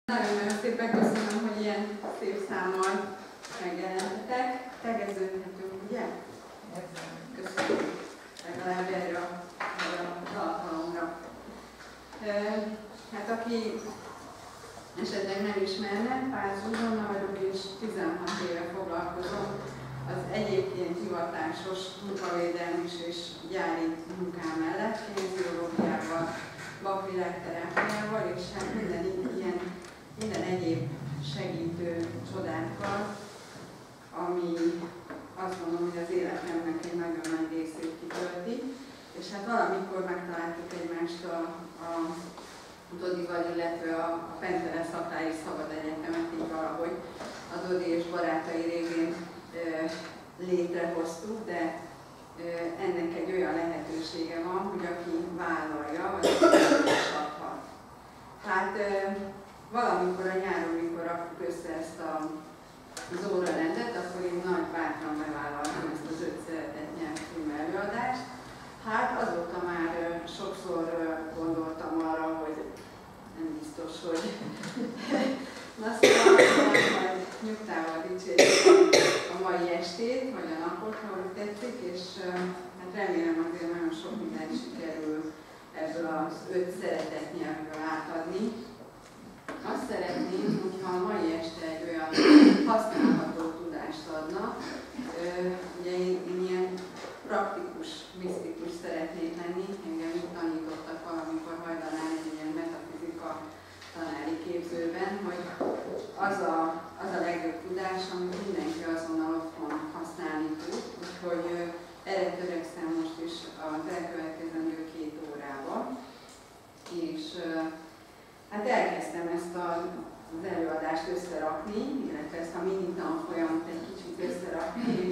Nagyon szépen köszönöm, hogy ilyen szép számmal megjelentetek. Tegeződhetünk, ugye? Köszönöm. Legalább erre az alkalomra. Hát aki esetleg nem ismerne, Pál Zsuzsonna vagyok, és 16 éve foglalkozom az egyébként hivatásos munkavédelmi és gyári munkám mellett, kinziológiával, bakvilágterápiával, és hát minden egyéb segítő csodákkal, ami azt mondom, hogy az életemnek egy nagyon nagy részét kitölti. És hát valamikor megtaláltuk egymást a Dodival, illetve a Pentele Szakári Szabad Egyetemet, így valahogy a Dodi és barátai révén létrehoztuk, de ennek egy olyan lehetősége van, hogy aki vállalja, az is adhat. Hát valamikor a nyáron, mikor raktuk össze ezt az órarendet, akkor én nagy bátran bevállaltam ezt az 5 szeretett nyelv című előadást. Hát azóta már sokszor gondoltam arra, hogy nem biztos, hogy na szóval majd nyugtával dicsérjük a mai estét, vagy a napot, ha úgy tetszik, és hát remélem azért nagyon sok mindent sikerül ebből az 5 szeretett nyelvből átadni. Azt szeretném, hogyha a mai este egy olyan használható tudást adna. Ugye én ilyen praktikus, misztikus szeretnék lenni. Engem úgy tanítottak valamikor hajdanán egy ilyen metafizika tanári képzőben, hogy az a legjobb tudás, amit mindenki azonnal otthon használni tud. Úgyhogy erre törekszem most is az elkövetkezendő 2 órában. És hát elkezdtem ezt az előadást összerakni, illetve ezt a mini tanfolyamat egy kicsit összerakni, és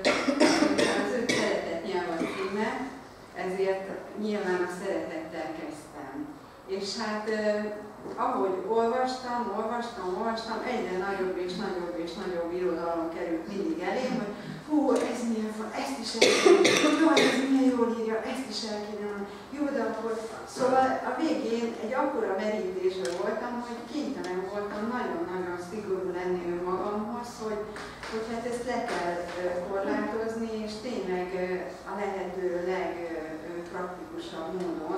az 5 szeretett nyelv a címe, ezért nyilván a szeretettel kezdtem. És hát ahogy olvastam, egyre nagyobb és nagyobb irodalom került mindig elém, hogy hú, ez milyen van, ezt is el kéne, jaj, ez milyen jól írja, ezt is el kéne, jó, de akkor... Szóval a végén egy akkora merítésre voltam, hogy kénytelen voltam nagyon-nagyon szigorú lenni önmagamhoz, hogy hát ezt le kell korlátozni, és tényleg a lehető legpraktikusabb módon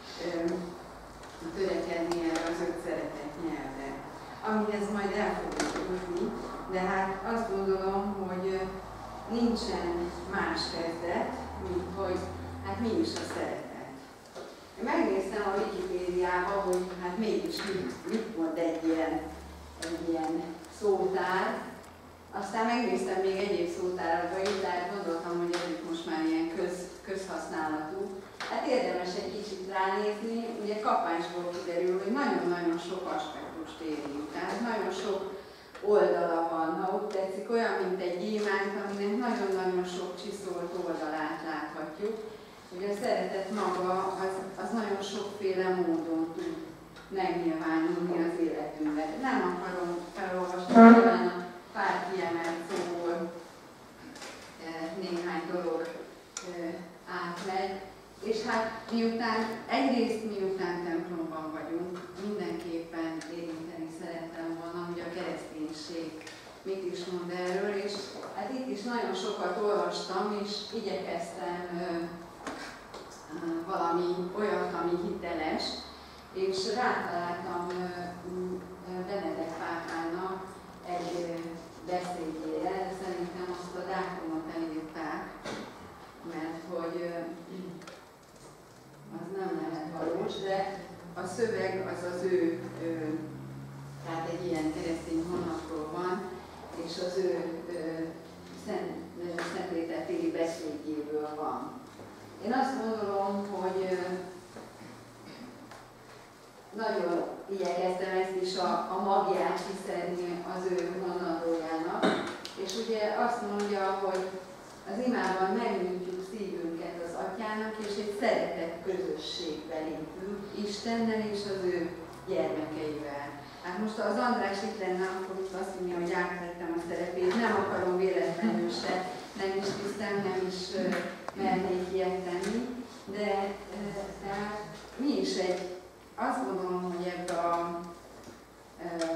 törekedni erre az 5 szeretett nyelvre, amihez majd el fogunk jutni, de hát azt gondolom, hogy nincsen más kezdet, mint hogy hát mi is a szeretet. Én megnéztem a Wikipédiában, hogy hát mégis mit mond egy ilyen szótár, aztán megnéztem még egyéb szótárakba is, de hát gondoltam, hogy ez most már ilyen közhasználatú. Hát érdemes egy kicsit ránézni, ugye kapásból kiderül, hogy nagyon-nagyon sok aspektust érint. Tehát nagyon sok oldala van, ha úgy tetszik, olyan, mint egy gyémánt, aminek nagyon-nagyon sok csiszolt oldalát láthatjuk. Hogy a szeretet maga az nagyon sokféle módon tud megnyilvánulni az életünkben. Nem akarom felolvasni nyilván a pár kiemelt szóból néhány dolog átmegy. És hát miután templomban vagyunk, mindenképpen érinteni szerettem volna, hogy a kereszténység mit is mond erről, és hát itt is nagyon sokat olvastam, és igyekeztem valami olyat, ami hiteles, és rátaláltam Benedek pápának egy beszédjére, de szerintem azt a dátumot elírták, mert hogy az nem lehet valós, de a szöveg az ő, tehát egy ilyen keresztény honlapról van, és az ő szentlételtéri beszédjéből van. Én azt gondolom, hogy nagyon igyekeztem ezt is a magját kiszedni az ő mondandójának, és ugye azt mondja, hogy az imában megnyújtjuk szívünket az Atyának, és egy szeretett közösségbe lépünk Istennel és az ő gyermekeivel. Hát most az András itt lenne, akkor azt mondja, hogy átvettem a szerepét, nem akarom véletlenül se, nem is tisztem, nem is mernék ilyet tenni, de mi is azt gondolom, hogy ebbe a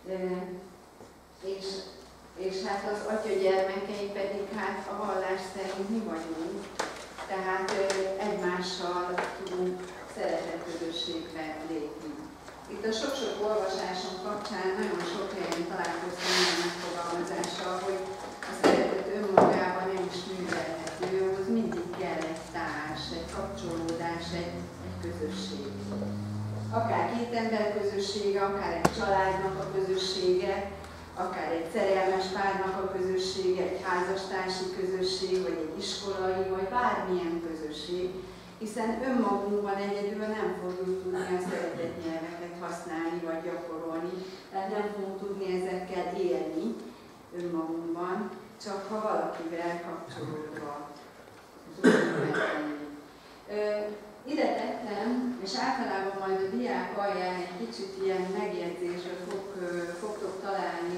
És hát az atya gyermekei pedig hát a vallás szerint mi vagyunk, tehát egymással tudunk szeretett közösségbe lépni. Itt a sok-sok olvasásom kapcsán nagyon sok helyen találkoztam ilyen megfogalmazással, hogy a szeretet önmagában nem is művelhető, ahhoz mindig kell egy társ, egy kapcsolódás, egy közösség. Akár két ember közössége, akár egy családnak a közössége, akár egy szerelmes párnak a közössége, egy házastársi közösség, vagy egy iskolai, vagy bármilyen közösség, hiszen önmagunkban egyedül nem fogjuk tudni a szeretett nyelveket használni, vagy gyakorolni, tehát nem fogunk tudni ezekkel élni önmagunkban, csak ha valakivel kapcsolódva tudunk megtenni. Ide tettem, és általában majd a diák alján egy kicsit ilyen megjegyzésre fogtok találni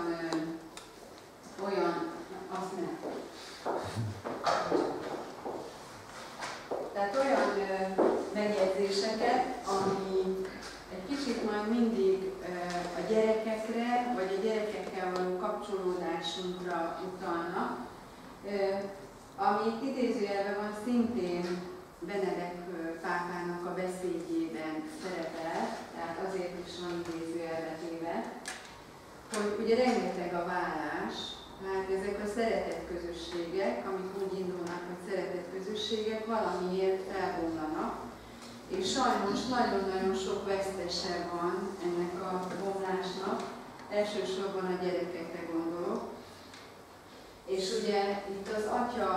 azt nem. Tehát olyan megjegyzéseket, ami egy kicsit majd mindig a gyerekekre, vagy a gyerekekkel való kapcsolódásunkra utalnak, ami idézőjelben van szintén Benedek pápának a beszédjében szerepel, tehát azért is van idézőjelbe téve, hogy ugye rengeteg a vállás, hát ezek a szeretett közösségek, amik úgy indulnak, hogy szeretett közösségek valamiért elbomlanak, és sajnos nagyon-nagyon sok vesztese van ennek a bomlásnak, elsősorban a gyerekekre gondolok. És ugye itt az atya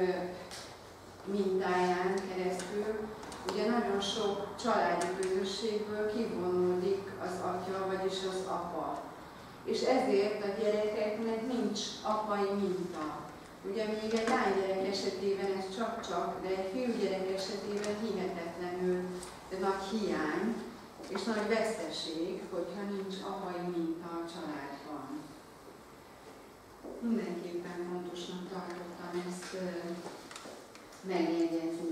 mintáján keresztül, ugye nagyon sok családi közösségből kivonódik az atya, vagyis az apa. És ezért a gyerekeknek nincs apai minta. Ugye még egy lánygyerek esetében ez csak-csak, de egy fiúgyerek esetében hihetetlenül nagy hiány és nagy veszteség, hogyha nincs apai minta a családban. Mindenképpen fontosnak tartottam ezt megjegyezni.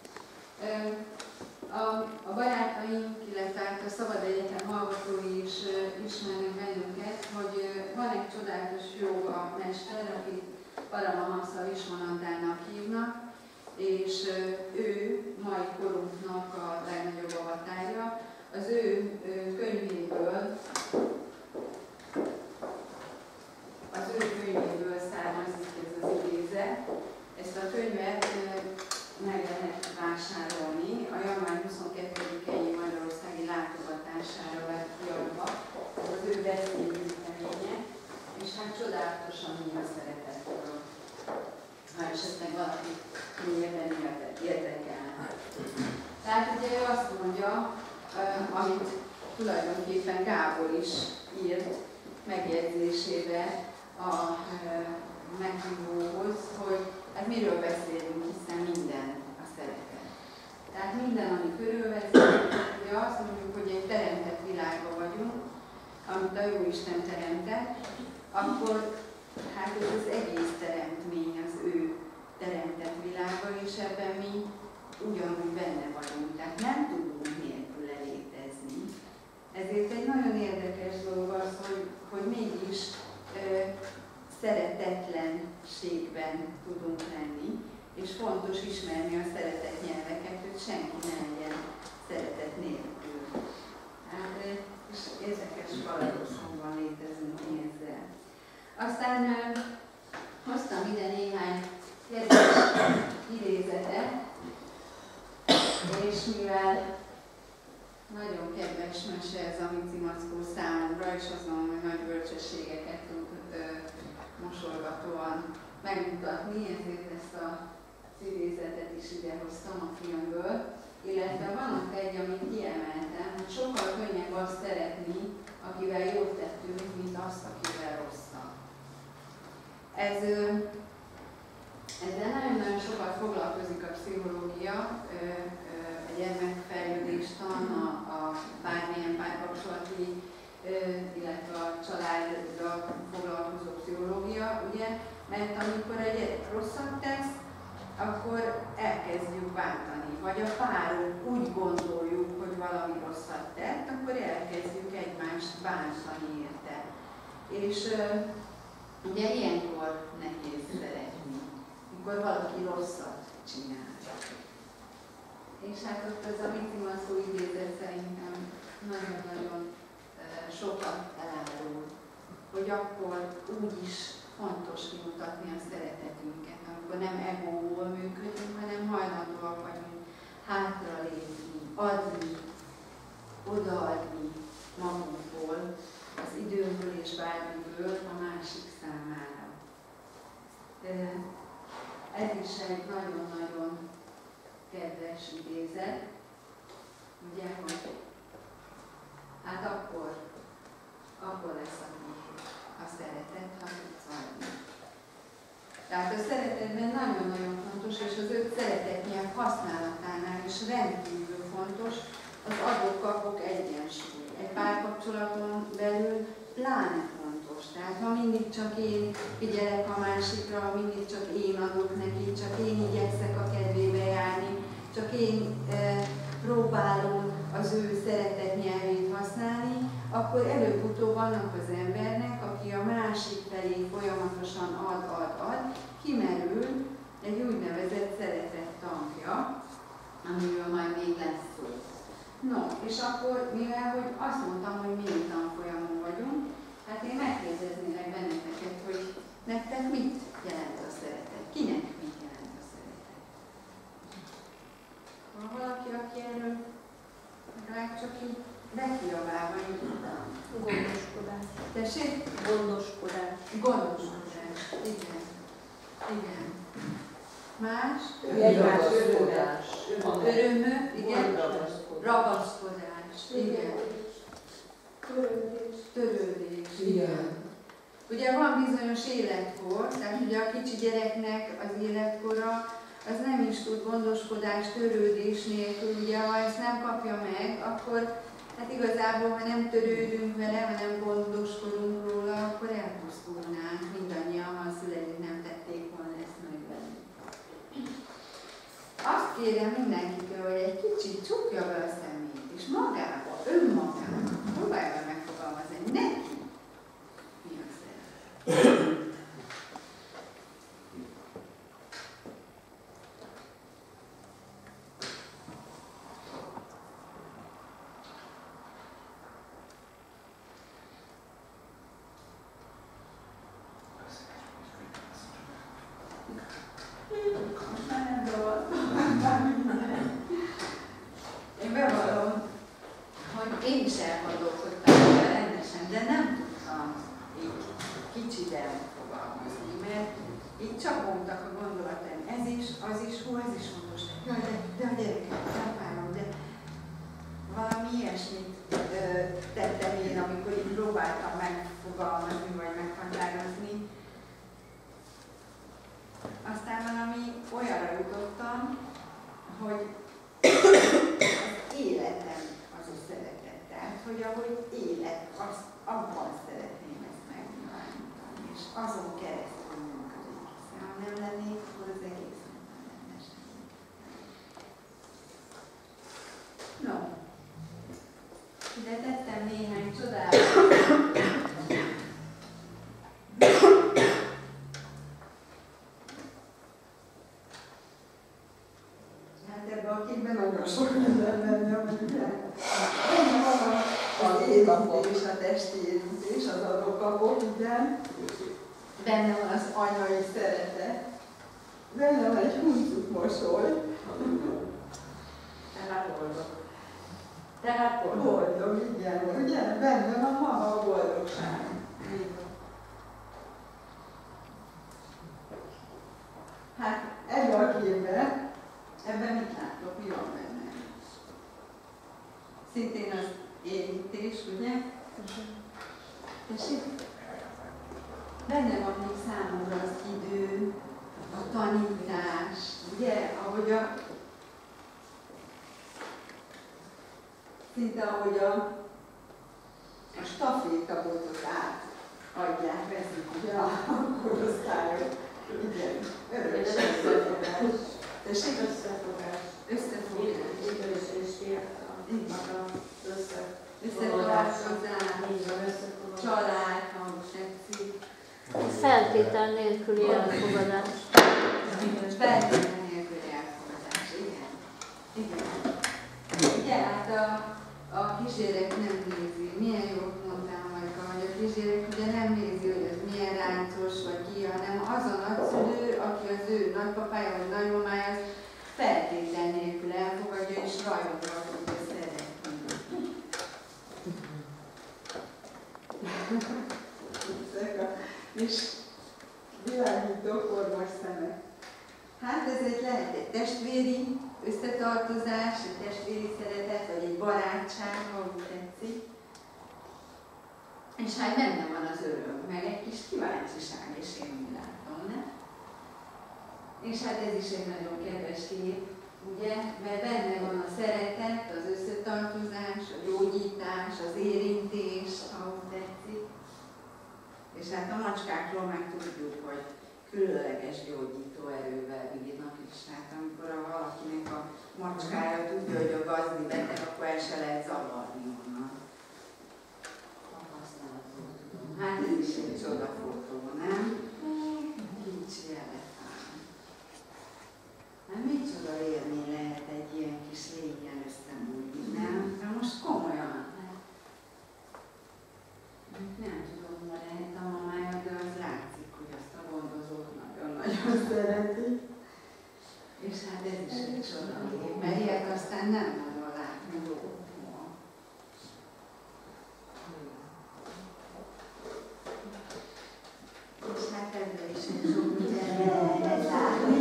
A barátaink, illetve a Szabad Egyetem hallgatói is ismernek bennünket, hogy van egy csodálatos jóga mester, akit Paramahamsa Viswanandának hívnak, és ő mai korunknak a legnagyobb avatárja. Az ő könyvéből származik ez az idézet. Ezt a könyvet meg lehet vásárolni. A január 22-i magyarországi látogatására lett kiadva. Ez az ő beszédgyűjteménye, és hát csodálatosan mi a szeretetről. Ha esetleg valaki mélyebben érdekelne. Tehát ugye ő azt mondja, amit tulajdonképpen Gábor is írt megjegyzésébe a meghívóhoz, hogy hát miről beszélünk, hiszen minden a szeretet. Tehát minden, ami körülveszünk, ugye azt mondjuk, hogy egy teremtett világban vagyunk, amit a Jóisten teremtett, akkor hát ez az egész teremtmény az ő teremtett világa, és ebben mi ugyanúgy benne vagyunk, tehát nem tudunk nélküle létezni. Ezért egy nagyon érdekes dolog az, hogy mégis szeretetlenségben tudunk lenni, és fontos ismerni a szeretet nyelveket, hogy senki ne legyen szeretet nélkül. Hát, és érdekes paradoxonban létezünk mi ezzel. Aztán hoztam ide néhány érdekes idézetet, és mivel nagyon kedves mese ez a Mici Mackó számomra, és azt mondom, hogy nagy bölcsességeket tud mosolgatóan megmutatni, ezért ezt a idézetet is idehoztam a filmből. Illetve van ott egy, amit kiemeltem, hogy sokkal könnyebb azt szeretni, akivel jót tettünk, mint azt, akivel rosszat. Ezzel nagyon-nagyon sokat foglalkozik a pszichológia, a gyermekfejlődéstan, a bármilyen párkapcsolati, illetve a családdal foglalkozó pszichológia, ugye? Mert amikor egy gyerek rosszat tesz, akkor akkor elkezdjük bántani. Vagy a páron úgy gondoljuk, hogy valami rosszat tett, akkor elkezdjük egymást bántani érte. És ugye ilyenkor nehéz szeretni, mikor valaki rosszat csinál. És hát ott az a Mitimaszó idézet szerintem nagyon-nagyon sokat elárul, hogy akkor úgy is fontos kimutatni a szeretetünket, amikor nem egóból működünk, hanem hajlandóak vagyunk hátralépni, adni, odaadni magunkból, az időnkből és bármiből a másik számára. Ez is egy nagyon-nagyon kedves idézet, ugye, hogy hát akkor lesz a szeretet, ha tudsz adni. Tehát a szeretetben nagyon-nagyon fontos, és az 5 szeretetnyelv használatánál is rendkívül fontos az adok-kapok egyensúly. Egy párkapcsolaton belül pláne fontos. Tehát ha mindig csak én figyelek a másikra, mindig csak én adok neki, csak én igyekszek a kedvébe járni, csak én próbálom az ő szeretetnyelvét használni, akkor előbb-utóbb annak az embernek, aki a másik felé folyamatosan ad, kimerül egy úgynevezett szeretett tankja, amiről majd még lesz szó. No, és akkor, mivel hogy azt mondtam, hogy mini tanfolyamon vagyunk, hát én megkérdeznélek benneteket, hogy nektek mit jelent a szeretet? Kinek mit jelent a szeretet? Van valaki, aki erről legalább csak így bekiabálva nyugodtan? Gondoskodás. Tessék? Gondoskodás. Gondoskodás. Igen. Igen. Más? Ragaszkodás. Örömök. Igen. Ragaszkodás. Ragaszkodás. Igen. Törődés. Igen. Ugye van bizonyos életkor, tehát ugye a kicsi gyereknek az életkora az nem is tud gondoskodás, törődés nélkül, ugye ha ezt nem kapja meg, akkor hát igazából, ha nem törődünk vele, ha nem gondoskodunk róla, akkor elpusztulnánk mindannyian, ha a szüleink nem tették volna ezt meg velünk. Azt kérem mindenkitől, hogy egy kicsit csukja be a szemét, és magába, önmagába próbálja megfogalmazni, neki mi a szeretet. Én bevallom, hogy én is elgondolkodtam rendesen, de nem tudtam így kicsiben fogalmazni, mert így csapongtak a gondolataim. Ez is, az is, ez is fontos. Jaj, de a gyerekek, nem de valami ilyesmit tettem én, amikor így próbáltam megfogalmazni, vagy meghatározni. Aztán valami olyanra jutottam, hogy az életem az a szeretet. Tehát, hogy ahogy élet, abban szeretném ezt megnyilvánítani, és azon keresztül működik. Hiszen ha nem lennék, akkor az egész nem lenne semmi. No, ide tettem néhány csodálatos. A képben nagyon sok minden lenne, hogy ugye benne van az érintés, a testi érintés, az adok-kapok, igen. Benne van az anyai szeretet. Benne van egy huncut mosoly. Tehát boldog, igen, ugye? Benne van maga a boldogság. Hát ebben a képben ebben mit látok? Mi van benne? Szintén az érintés, ugye? Tessék? Benne van még számomra az idő, a tanítás, ugye? Ahogy szinte ahogy a stafétabotot átadják, veszik, ugye? A korosztályok. Igen, örökségfogadás. Tessék? Összefogás. Összefogás. Idős és fiatal. Összetartozás. Család, ha most tetszik. Feltétel nélküli elfogadás. Feltétel nélküli elfogadás, igen. Igen. Ugye, hát a kisgyerek nem nézi, milyen jót mondtál, Majka, hogy a kisgyerek ugye nem nézi, hogy ez milyen ráncos vagy ki, hanem az a nagyszülő, aki az ő nagypapája vagy nagymamája, az feltétel nélkül elfogadja és rajongva tudja szeretni. És világító formos szemek. Hát ez lehet egy testvéri összetartozás, egy testvéri szeretet, vagy egy barátság, ha úgy tetszik. És hát benne van az öröm, meg egy kis kíváncsiság, és én úgy látom, ne? És hát ez is egy nagyon kedves kép, ugye? Mert benne van a szeretet, az összetartozás, a gyógyítás, az érintés, ha úgy tetszik. És hát a macskákról meg tudjuk, hogy különleges gyógyító erővel bírnak is. Hát amikor valakinek a macskája tudja, hogy a gazdi beteg, akkor el se lehet zavarni onnan. Hát ez is egy csodafotó, nem? Kicsi elefánt. Hát micsoda élmény lehet egy ilyen kis lényel összemúlni, nem? De most komolyan. Nem tudom, ma lehet a mamája, de az látszik, hogy azt a gondozót nagyon-nagyon szereti. És hát ez is egy csoda lép, mert ilyet aztán nem nagyon látni otthon. És hát ebben is egy sok mindenre lehet látni.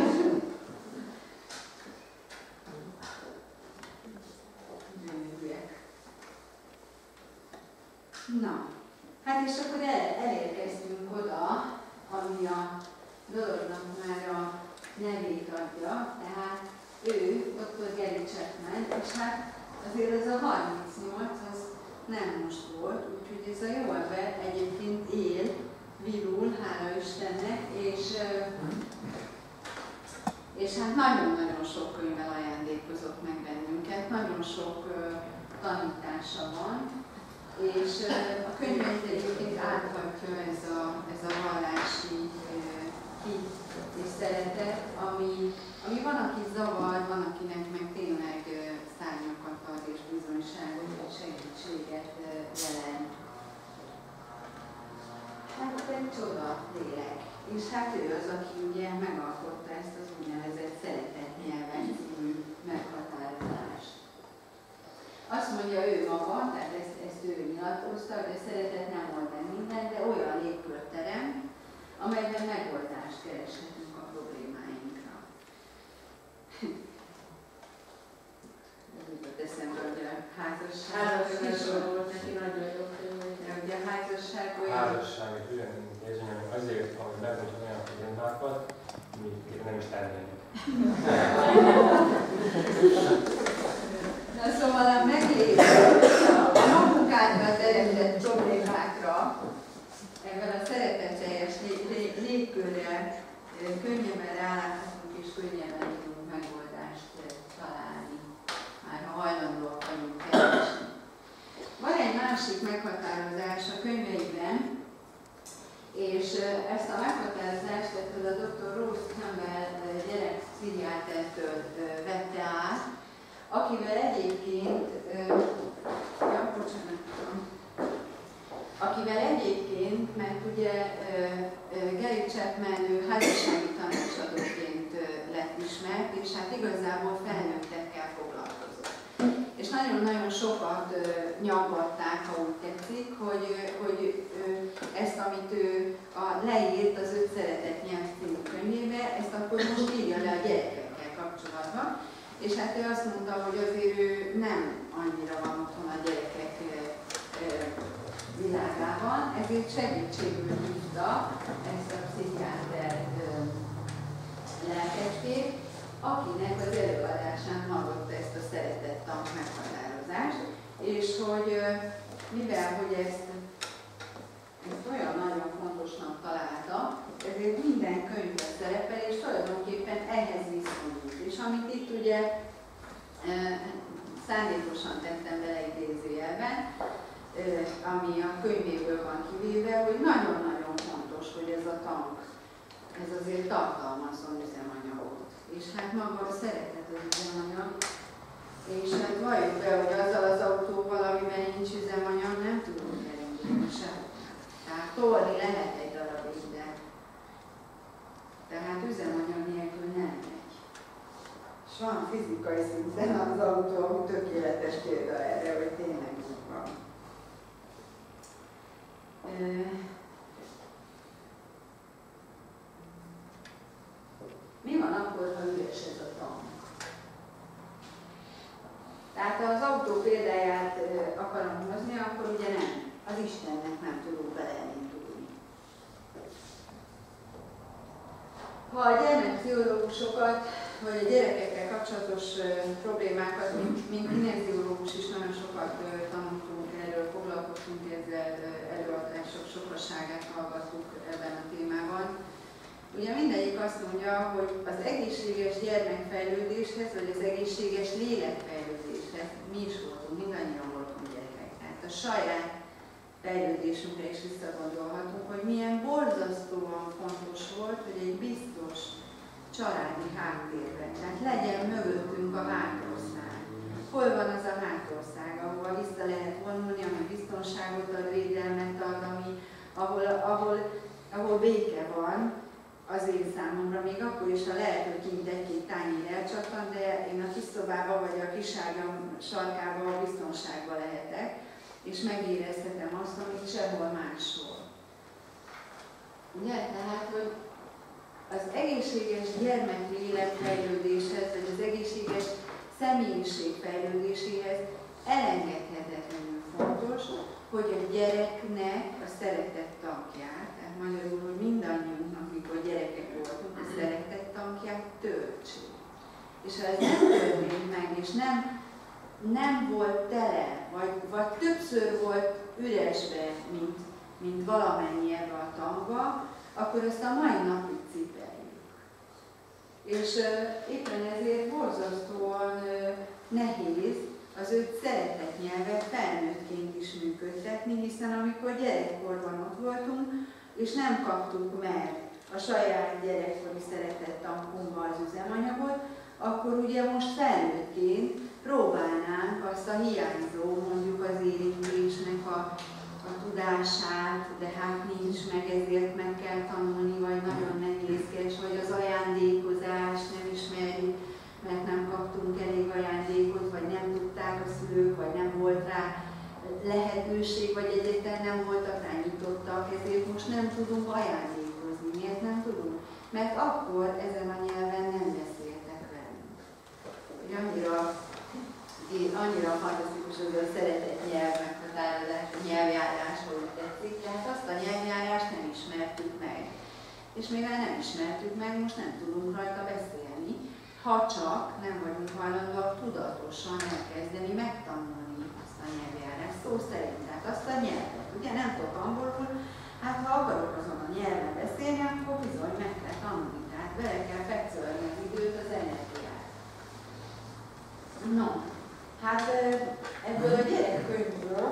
Gyönyörűek. Na, hát és akkor elérkeztünk oda, ami a dolognak már a nevét adja, tehát ő, dr. Gary Chapman, és hát azért az a 38, az nem most volt, úgyhogy ez a jó ember egyébként él, virul, hála Istennek, és hát nagyon-nagyon sok könyvvel ajándékozott meg bennünket, nagyon sok tanítása van, és a könyveit egyébként áthatja ez a vallási hit és szeretet, ami van, aki zavar, van, akinek meg tényleg szárnyakat ad és bizonyságot, és segítséget jelent. Hát egy csoda lélek. És hát ő az, aki ugye megalkotta ezt az úgynevezett szeretetnyelven című meghatározást. Azt mondja ő maga, tehát ezt ő nyilatkozta, hogy a szeretet nem old meg mindent, de olyan légkört terem, amelyben megoldást kereshetünk a problémáinkra. Ez jutott eszembe, hogy a házasság volt neki nagyon jó könyv. Ugye a házasság olyan... A házasság egy olyan intézmény, ami azért, hogy megmutatja olyan problémákat, amit nem is tennénk. Na szóval a meglévő, a magunk által teremtett problémákra ebben a szeretetteljes légkörrel könnyebben ráláthatunk és könnyebben tudunk megoldást találni, már ha hajlandóak vagyunk keresni. Van egy másik meghatározás a könyveiben, és ezt a meghatározást a dr. Rose Campbell gyerekpszichiátertől vette át, akivel egyébként, mert ugye Gary Chapman házassági tanácsadóként lett ismert, és hát igazából felnőttekkel foglalkozott. És nagyon-nagyon sokat nyaggatták, ha úgy tetszik, hogy ezt, amit ő leírt az 5 szeretetnyelv című könyvébe, ezt akkor most írja le a gyerekekkel kapcsolatban. És hát ő azt mondta, hogy azért ő nem annyira van otthon a gyerekek világában, ezért segítségül hívta ezt a pszichiáter lelkecskét, akinek az előadásán hallotta ezt a szeretettan meghatározást, és hogy mivel hogy ezt ezt olyan nagyon fontosnak találta, ezért minden könyvben szerepel, és tulajdonképpen ehhez viszonyult. És amit itt ugye szándékosan tettem bele idézőjelben, ami a könyvéből van kivéve, hogy nagyon-nagyon fontos, hogy ez a tank, ez azért tartalmazzon üzemanyagot. És hát maga szeretett az üzemanyag, és hát valljuk be, hogy azzal az autóval, amiben nincs üzemanyag, nem tudunk elindulni sehol. Tehát tolni lehet egy darabig, de tehát üzemanyag nélkül nem megy. És van fizikai szinten az autó, ami tökéletes példa erre, hogy tényleg úgy van. Mi van akkor, ha üres ez a tank? Tehát ha az autó példáját akarom hozni, akkor ugye nem, az Istennek nem tudunk beleindulni. Ha a gyermekpszichológusokat, vagy a gyerekekkel kapcsolatos problémákat, mint kineziológus is nagyon sokat tanultunk erről, foglalkoztunk ezzel, előadások sokaságát hallgattuk ebben a témában. Ugye mindegyik azt mondja, hogy az egészséges gyermekfejlődéshez, vagy az egészséges lélekfejlődéshez, mi is voltunk, mindannyian voltunk gyerekek. Tehát a saját fejlődésünkre is visszagondolhatunk, hogy milyen borzasztóan fontos volt, hogy egy biztos családi háttérben, tehát legyen mögöttünk a hátország. Hol van az a hátország, ahova vissza lehet vonulni, ami biztonságot ad, védelmet ad, ahol béke van, az én számomra, még akkor is, ha lehet, hogy kint egy-két tányér elcsattan, de én a kis szobában vagy a kiságyam sarkában biztonságban lehetek, és megérezhetem azt, amit sehol máshol. Ugye? Tehát, hogy az egészséges gyermeklélekfejlődéshez, vagy az egészséges személyiség fejlődéséhez elengedhetetlenül fontos, hogy a gyereknek a szeretett tankját, tehát magyarul, hogy mindannyiunknak, mikor gyerekek voltunk, a szeretett tankját töltsék. És ha ez nem történt meg, és nem volt tele, vagy többször volt üresbe, mint valamennyi ebbe a tankba, akkor ezt a mai napig cipeljük. És éppen ezért borzasztóan nehéz az ő szeretett nyelvet felnőttként is működtetni, hiszen amikor gyerekkorban ott voltunk, és nem kaptuk meg a saját gyerekkori szeretett tankunkba az üzemanyagot, akkor ugye most felnőttként próbálnánk azt a hiányzó, mondjuk az érintésnek a tudását, de hát nincs meg, ezért meg kell tanulni, vagy nagyon nehézkes, vagy az ajándékozást nem ismerjük, mert nem kaptunk elég ajándékot, vagy nem tudták a szülők, vagy nem volt rá lehetőség, vagy egyáltalán nem voltak rá nyitottak, ezért most nem tudunk ajándékozni. Miért nem tudunk? Mert akkor ezen a nyelven nem beszéltek velünk. Annyira fantasztikus az a szeretett nyelv meghatározás, a nyelvjárás, hogy tetszik, tehát azt a nyelvjárást nem ismertük meg. És mivel nem ismertük meg, most nem tudunk rajta beszélni, ha csak nem vagyunk hajlandóak tudatosan elkezdeni megtanulni azt a nyelvjárást, szó szerint, tehát azt a nyelvet. Ugye nem tudok angolul, hát ha akarok azon a nyelven beszélni, akkor bizony meg kell tanulni, tehát bele kell fekszölni az időt, az energiát. No, hát ebből a gyerekkönyvből,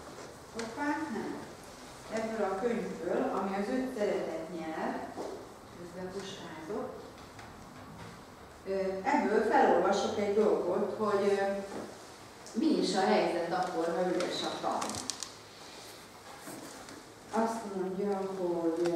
ebből a könyvből, ami az 5 szeretett nyelv, közben puskázok, ebből felolvasok egy dolgot, hogy mi is a helyzet akkor, ha üres a tank. Azt mondja, hogy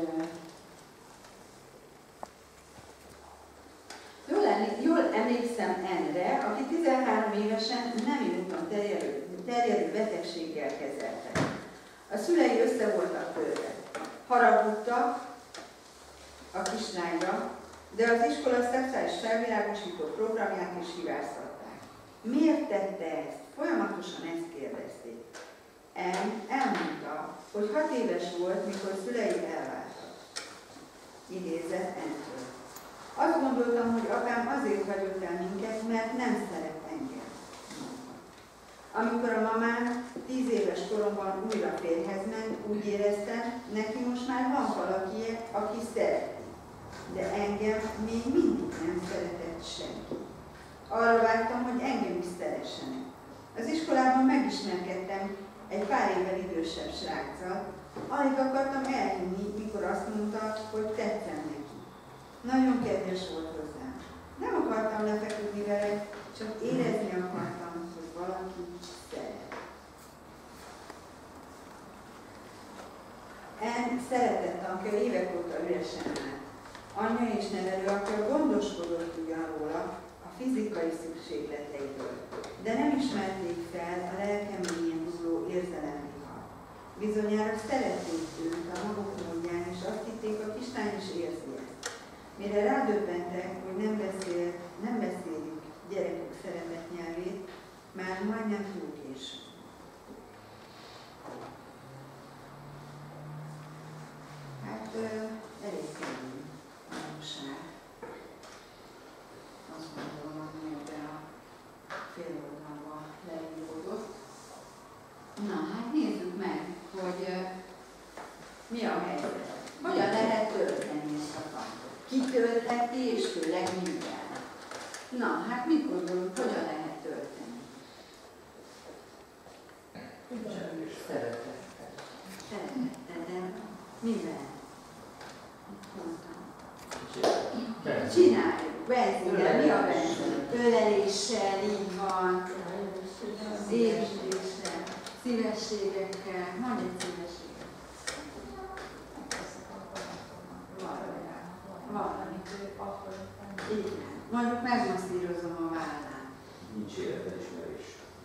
jól emlékszem Enre, aki 13 évesen nemi úton terjedő betegséggel kezelte. A szülei össze voltak törve. Haragudtak a kislányra, de az iskola szexuális felvilágosító programját is hibáztatták. Miért tette ezt? Folyamatosan ezt kérdezték. Elmondta, hogy 6 éves volt, mikor szülei elváltak. Idézett N-től. Azt gondoltam, hogy apám azért hagyott el minket, mert nem szeret engem. Amikor a mamám 10 éves koromban újra férjhez ment, úgy éreztem, neki most már van valaki, aki szereti. De engem még mindig nem szeretett senki. Arra vártam, hogy engem is szeressenek. Az iskolában megismerkedtem egy pár évvel idősebb sráccal. Alig akartam elhinni, mikor azt mondta, hogy tetszem neki. Nagyon kedves volt hozzám. Nem akartam lefeküdni vele, csak érezni akartam, hogy valaki szeret. Anne szeretett, aki évek óta üresen állt. Anyja és nevelőapja gondoskodott ugyan róla a fizikai szükségleteiről, de nem ismerték fel a lelke mélyén dúló érzelemvihart. Bizonyára szerették őt a maguk módján, és azt hitték, a kislány is érzi ezt. Mire rádöbbentek, hogy nem beszélik gyerekük szeretetnyelvét, már majdnem túl késő. Hát elég kemény manapság. Azt gondolom, ami ebben a fél oldalban leíródott. Na, hát nézzük meg, hogy mi a helyzet. Hogyan lehet tölteni ezt a tankot? Ki töltheti, és főleg mivel? Na, hát mit gondolunk, hogyan lehet tölteni? Szeretettel. Szeretettel, de mivel? Csináljuk, benzinnel, mi a benzin? Öleléssel, így van, érintéssel, szívességekkel, mondj egy szívességet. Valami. Igen. Mondjuk megmasszírozom a vállán. Nincs életelismerés.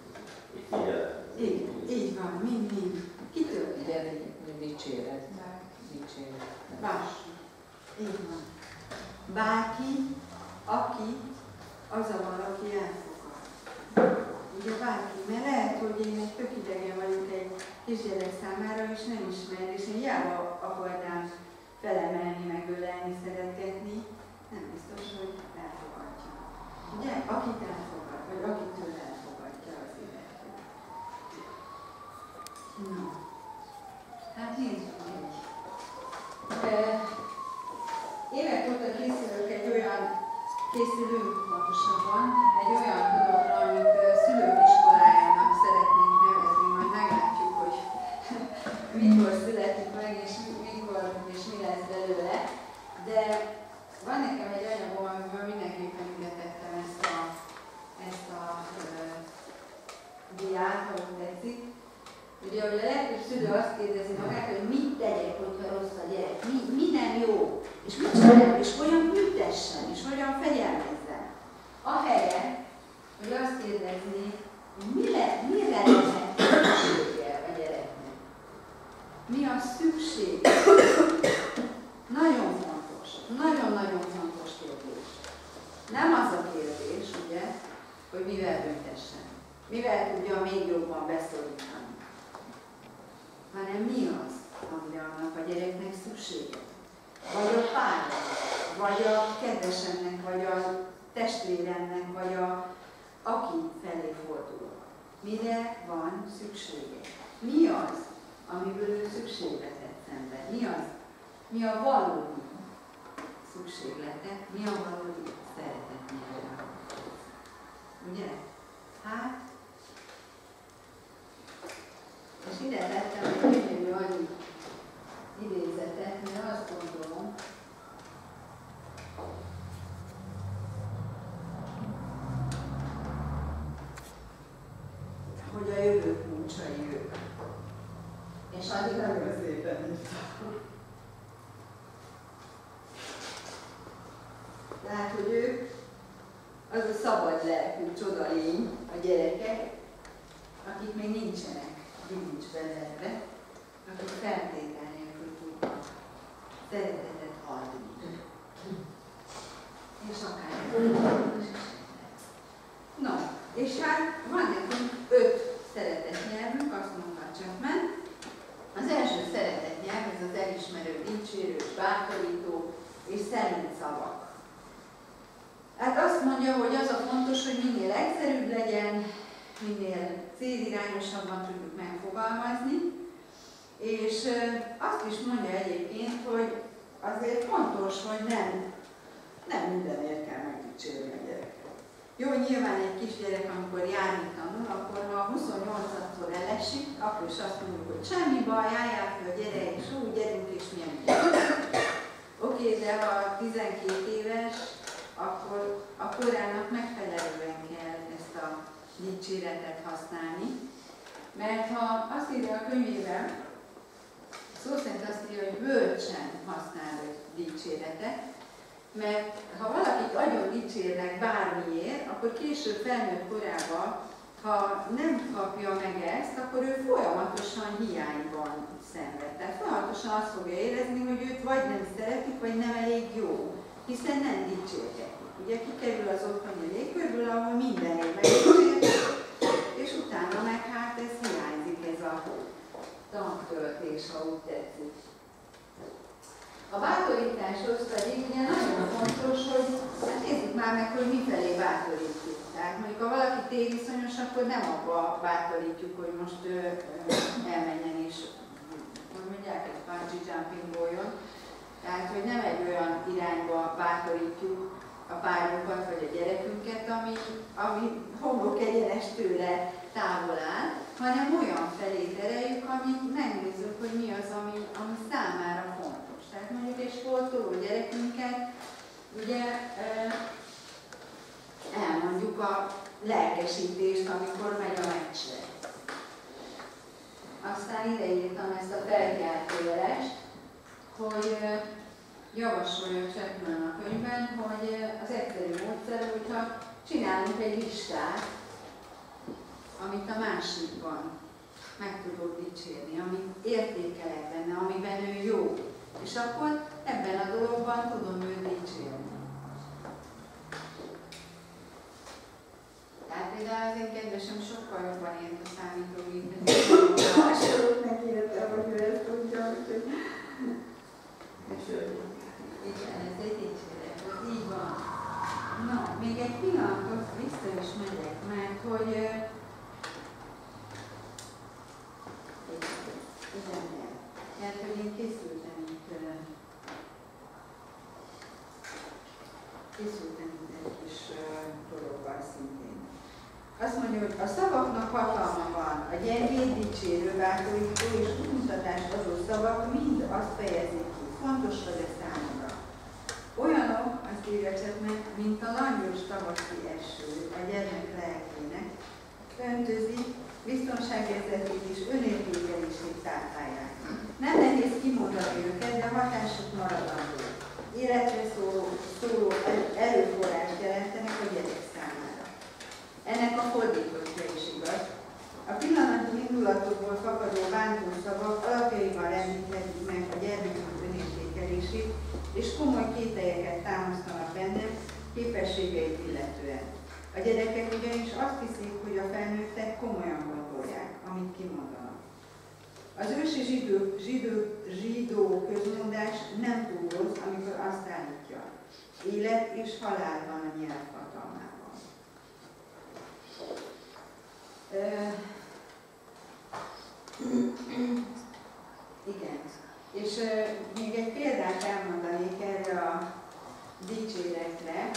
Igen, így van, mind. Kitől? Dicséret. Bárki. Így van. Bárki, aki, az a valaki elfogad. Ugye bárki, mert lehet, hogy én egy tök idegen vagyok egy kisgyerek számára, és nem ismer, és én hiába akarnám felemelni, meg ölelni, szeretgetni, nem biztos, hogy elfogadja. Ugye? Akit elfogad, vagy akitől elfogadja az életet. No. Hát nézzük egy. Évek óta készülünk pontosabban egy olyan dologra, amit szülők iskolájának szeretnénk nevezni, majd meglátjuk, hogy mikor születik meg, és mikor és mi lesz belőle. De van nekem egy anyagom, amiből mindenképpen ide tettem ezt a diát, ha úgy tetszik. Ugye, hogy a legtöbb szülő azt kérdezi magát, hogy mit tegyek, hogyha rossz a gyerek, mi nem jó, és mit csinálják, és hogyan büntessen, és hogyan fegyelmezzen. Ahelyett, hogy azt kérdezni, hogy mire lehet szüksége a gyereknek. Mi a szükség? Nagyon fontos, nagyon-nagyon fontos kérdés. Nem az a kérdés, ugye, hogy mivel büntessen, mivel tudja még jobban beszorítani, hanem mi az, amire annak a gyereknek szüksége. Vagy a párnak, vagy a kedvesemnek, vagy a testvéremnek, vagy aki felé fordulok. Mire van szüksége? Mi az, amiből ő szükségletet szenved? Mi a valódi szükséglete? Mi a valódi szeretet nyelve? Ugye? Hát, és ide tettem egy gyönyörű annyi idézetet, mert azt gondolom, hogy a jövő kulcsai ők. És addig nagyon szépen írtam. Tehát, hogy ők az a szabad lelkű csodalény, a gyerekek, akik még nincsenek bilincsbe, akik feltétel nélkül tudnak szeretetet adni. És akár no, és hát van nekünk 5 szeretetnyelvünk, azt mondta Chapman. Az első szeretetnyelv, ez az elismerő, dicsérő, bátorító és szerint szavak. Hát azt mondja, hogy az a fontos, hogy minél egyszerűbb legyen, minél célirányosabban tudjuk megfogalmazni, és azt is mondja egyébként, hogy azért fontos, hogy nem mindenért kell megdicsérni a gyereket. Jó, nyilván egy kisgyerek, amikor járni tanul, akkor ha 28-szor elesik, akkor is azt mondjuk, hogy semmi baj, álljál föl, gyere, és úgy gyerünk, és milyen Oké, de ha 12 éves, akkor a korának megfelelően kell ezt a dicséretet használni. Mert ha azt írja a könyvében, szó szerint azt írja, hogy bölcsen használ dicséretet, mert ha valakit agyon dicsérnek bármiért, akkor később felnőtt korában, ha nem kapja meg ezt, akkor ő folyamatosan hiányban szenved. Tehát folyamatosan azt fogja érezni, hogy őt vagy nem szeretik, vagy nem elég jó, hiszen nem dicsérgetik. Ugye kikerül az otthoni légkörből, ahol mindenért megdicsérgetik, és utána meg hát ez hiányzik, ez a tantöltés, ha úgy tetszik. A bátorításhoz pedig ugye nagyon fontos, hogy hát nézzük már meg, hogy mifelé bátorítjuk. Tehát mondjuk, ha valaki térviszonyos, akkor nem abba bátorítjuk, hogy most elmenjen és, hogy mondják, egy bungee jumpingoljon. Tehát, hogy nem egy olyan irányba bátorítjuk a párjunkat vagy a gyerekünket, ami homlok egyenes tőle távol áll, hanem olyan felé tereljük, amit megnézzük, hogy mi az, ami számára fontos. Tehát mondjuk egy sportoló gyerekünket, ugye elmondjuk a lelkesítést, amikor megy a meccsre. Aztán ide írtam ezt a felkeltélest, hogy javasolja Chapman a könyvben, hogy az egyszerű módszer, hogyha csinálunk egy listát, amit a másikban meg tudok dicsérni, amit értékelek benne, amiben ő jó. És akkor ebben a dologban tudom őt dicsérni. Tehát például az én kedvesem sokkal jobban ért a számítógépet, másolót megírta, hogy ő ezt tudja, úgyhogy... Igen, ez egy dicséret, ez így van. Na, még egy pillanatot vissza is megyek, mert hogy... Mert hogy én készültem itt egy kis dologgal szintén. Azt mondja, hogy a szavaknak hatalma van, a gyengét dicsérő, bátorító és útmutatást adó szavak mind azt fejezik ki. Fontos vagy a számomra. Olyanok, azt írja Chapman, mint a langyos tavaszi eső a gyermek lelkének, öntözik, biztonságérzetét és önértékelését táplálják. Nem nehéz kimondani őket, de hatásuk maradandó. Életre szóló erőforrást jelentenek a gyerek számára. Ennek a fordítottja is igaz. A pillanatnyi indulatokból fakadó bántó szavak alapjaival rendíthetik meg a gyermekek önértékelését, és komoly kételyeket támasztanak benne képességeit illetően. A gyerekek ugyanis azt hiszik, hogy a felnőttek komolyan gondolják, amit kimondanak. Az ősi zsidó közmondás nem túl rossz, amikor azt állítja. Élet és halál van a nyelv hatalmában. Igen. És még egy példát elmondanék erre a dicséretre.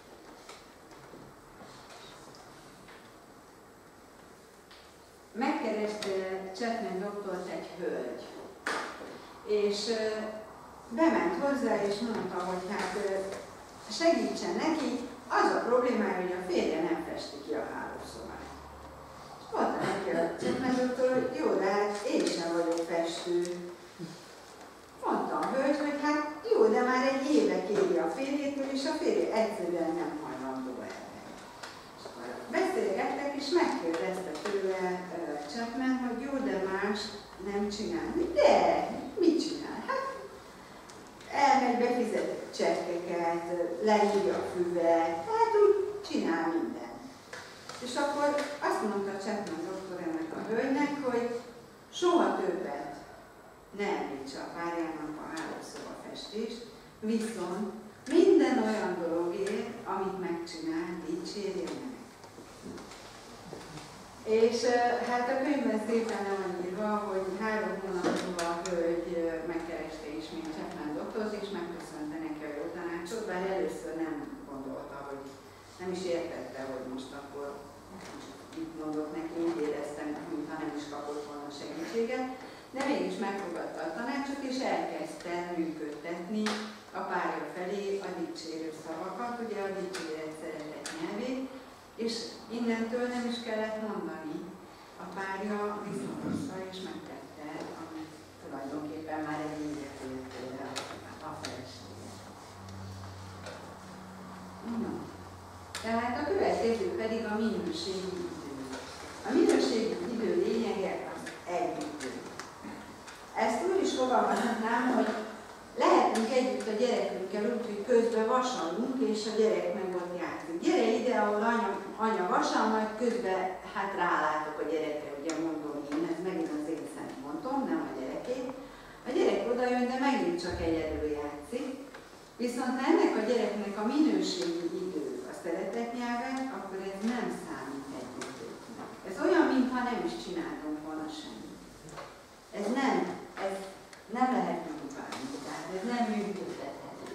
Megkereste Chapman doktort egy hölgy, és bement hozzá, és mondta, hogy hát segítsen neki, az a problémája, hogy a férje nem festi ki a hálószobát. És mondta neki a Chapman doktor, hogy jó, de hát én sem vagyok festő. Mondta a hölgy, hogy hát jó, de már egy éve kéri a férjétől, és a férje egyszerűen nem hajlandó erre. Beszélgettek, és megkérdezte tőle Chapman, hogy jó, de más nem csinálni. De mit csinál? Hát elmegy, befizet csekkeket, leírja a füvet, hát úgy csinál mindent. És akkor azt mondta Chapman doktor ennek a hölgynek, hogy soha többet ne említse a párjának a hálószoba festést, viszont minden olyan dologért, amit megcsinál, dicsérje meg. És hát a könyvben szépen le van írva, hogy 3 hónap múlva a hölgy megkereste ismét Chapman doktort, és megköszönte neki a jó tanácsot, bár először nem gondolta, hogy nem is értette, hogy most akkor itt mondott neki, így éreztem, mintha nem is kapott volna segítséget, de mégis megfogadta a tanácsot, és elkezdte működtetni a párja felé a dicsérő szavakat, ugye a dicséret szeretet nyelvét, és innentől nem is kellett mondani. A párja visszahozta és megtette, amit tulajdonképpen már egy égetőt tőle a felesége. No. Tehát a következő pedig a minőségi idő. A minőségi idő lényege az egy idő. Ezt úgy is fogalmazhatnám, hogy lehetünk együtt a gyerekünkkel úgy, hogy közben vasalunk, és a gyerek meg ott játszik. Gyere ide, ahol anya vasal, majd közben hát rálátok a gyerekre, ugye mondom én, ez megint az én szempontom, nem a gyerekét. A gyerek oda jön, de megint csak egyedül játszik. Viszont ha ennek a gyereknek a minőségi idő a szeretetnyelven, akkor ez nem számít egy időnek. Ez olyan, mintha nem is csináltunk volna semmit. Ez nem lehet megutálni, tehát ez nem működtethető.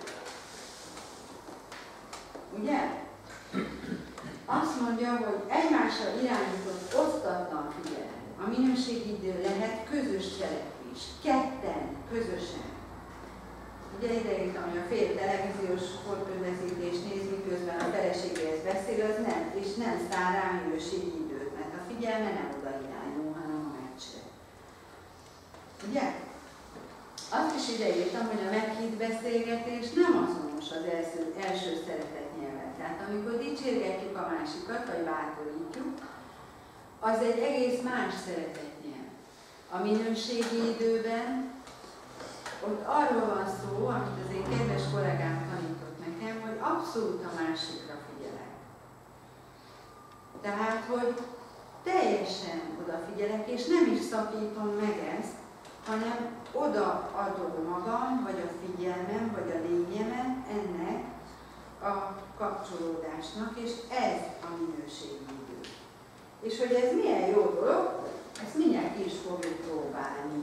Ugye? Azt mondja, hogy egymással irányított osztatlan figyelem. A minőségi idő lehet közös cselekvés, ketten, közösen. Ugye ideírtam, hogy a fél televíziós sportközvetítést néz, miközben a feleségéhez beszél, az nem, és nem száll rá minőségi időt, mert a figyelme nem oda irányul, hanem a meccsre. Ugye? Azt is ideírtam, hogy a meghitt beszélgetés nem azonos az első szeretetnyelvvel. Tehát amikor dicsérgetjük a másikat, vagy bátorítjuk, az egy egész más szeretetnyelv. A minőségi időben ott arról van szó, amit az én kedves kollégám tanított nekem, hogy abszolút a másikra figyelek. Tehát, hogy teljesen odafigyelek, és nem is szakítom meg ezt, hanem odaadom magam, vagy a figyelmem, vagy a lényemet ennek a kapcsolódásnak, és ez a minőségi idő. És hogy ez milyen jó dolog, ezt mindjárt ki is fogjuk próbálni.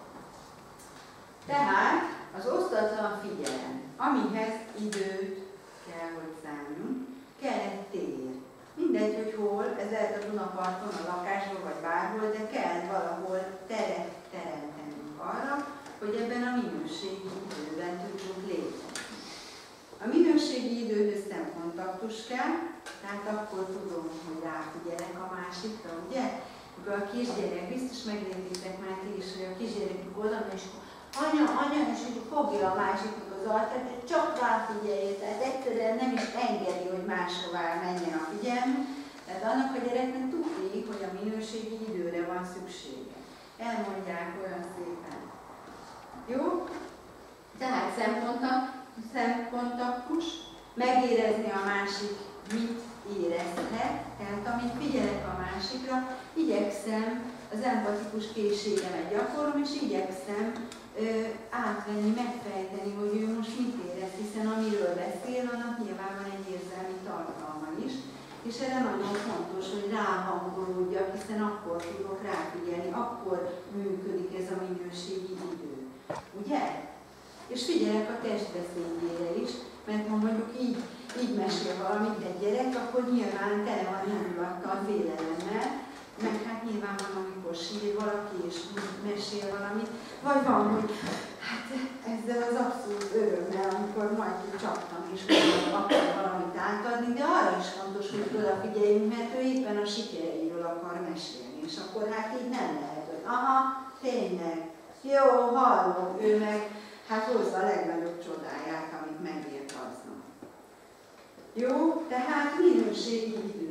Tehát az osztatlan figyelem, amihez időt kell, hogy szálljunk, kell egy tér. Mindegy, hogy hol, ez lehet a Dunaparton, a lakásban, vagy bárhol, de kell valahol teret teremtenünk arra, hogy ebben a minőségi időben tudjunk létezni. A minőségi időhöz szemkontaktus kell, tehát akkor tudom, hogy ráfigyelek a másikra, ugye? Akkor a kisgyerek, biztos megnézitek már ti is, hogy a kisgyerekük oda, és anya, és úgy fogja a másiknak az arcát, és csak ráfigyelje, tehát egyszerűen nem is engedi, hogy máshová menjen a figyelmünk. Tehát annak a gyereknek tudni, hogy a minőségi időre van szüksége. Elmondják olyan szépen. Jó? Tehát szemkontaktus, megérezni a másik mit érezhet, tehát amit figyelek a másikra, igyekszem az empatikus készségemet gyakorlom, és igyekszem átvenni, megfejteni, hogy ő most mit érez, hiszen amiről beszél, annak nyilván van egy érzelmi tartalma is, és erre nagyon fontos, hogy ráhangolódjak, hiszen akkor tudok ráfigyelni, akkor működik ez a minőségi idő. Ugye? És figyelek a testbeszédjére is, mert ha mondjuk így mesél valamit egy gyerek, akkor nyilván tele van indulattal, félelemmel, meg hát nyilván van, amikor sír valaki és mesél valamit, vagy van, hogy hát ezzel az abszolút örömmel, amikor majd kicsaptam és akar valamit átadni, de arra is fontos, hogy odafigyeljünk, mert ő éppen a sikereiről akar mesélni, és akkor hát így nem lehet, hogy aha, tényleg, jó, hallom, ő meg hát hozza a legnagyobb csodáját, amit megért aznap. Jó, tehát minőségi idő.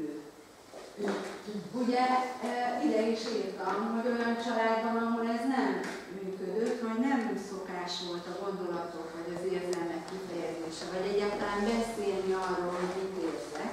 Ugye ide is írtam, hogy olyan családban, ahol ez nem működött, vagy nem szokás volt a gondolatok, vagy az érzelmek kifejezése, vagy egyáltalán beszélni arról, hogy mit érzek,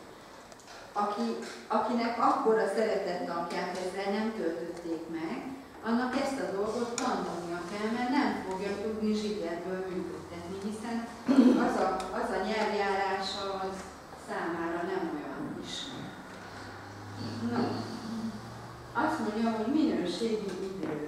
akinek akkor a szeretettankját ezzel nem töltötték meg, annak ezt a dolgot tanulnia kell, mert nem fogja tudni zsigerből működtetni, hiszen az a nyelvjárása az számára nem olyan ismert. No, mondja, hogy minőségi idő.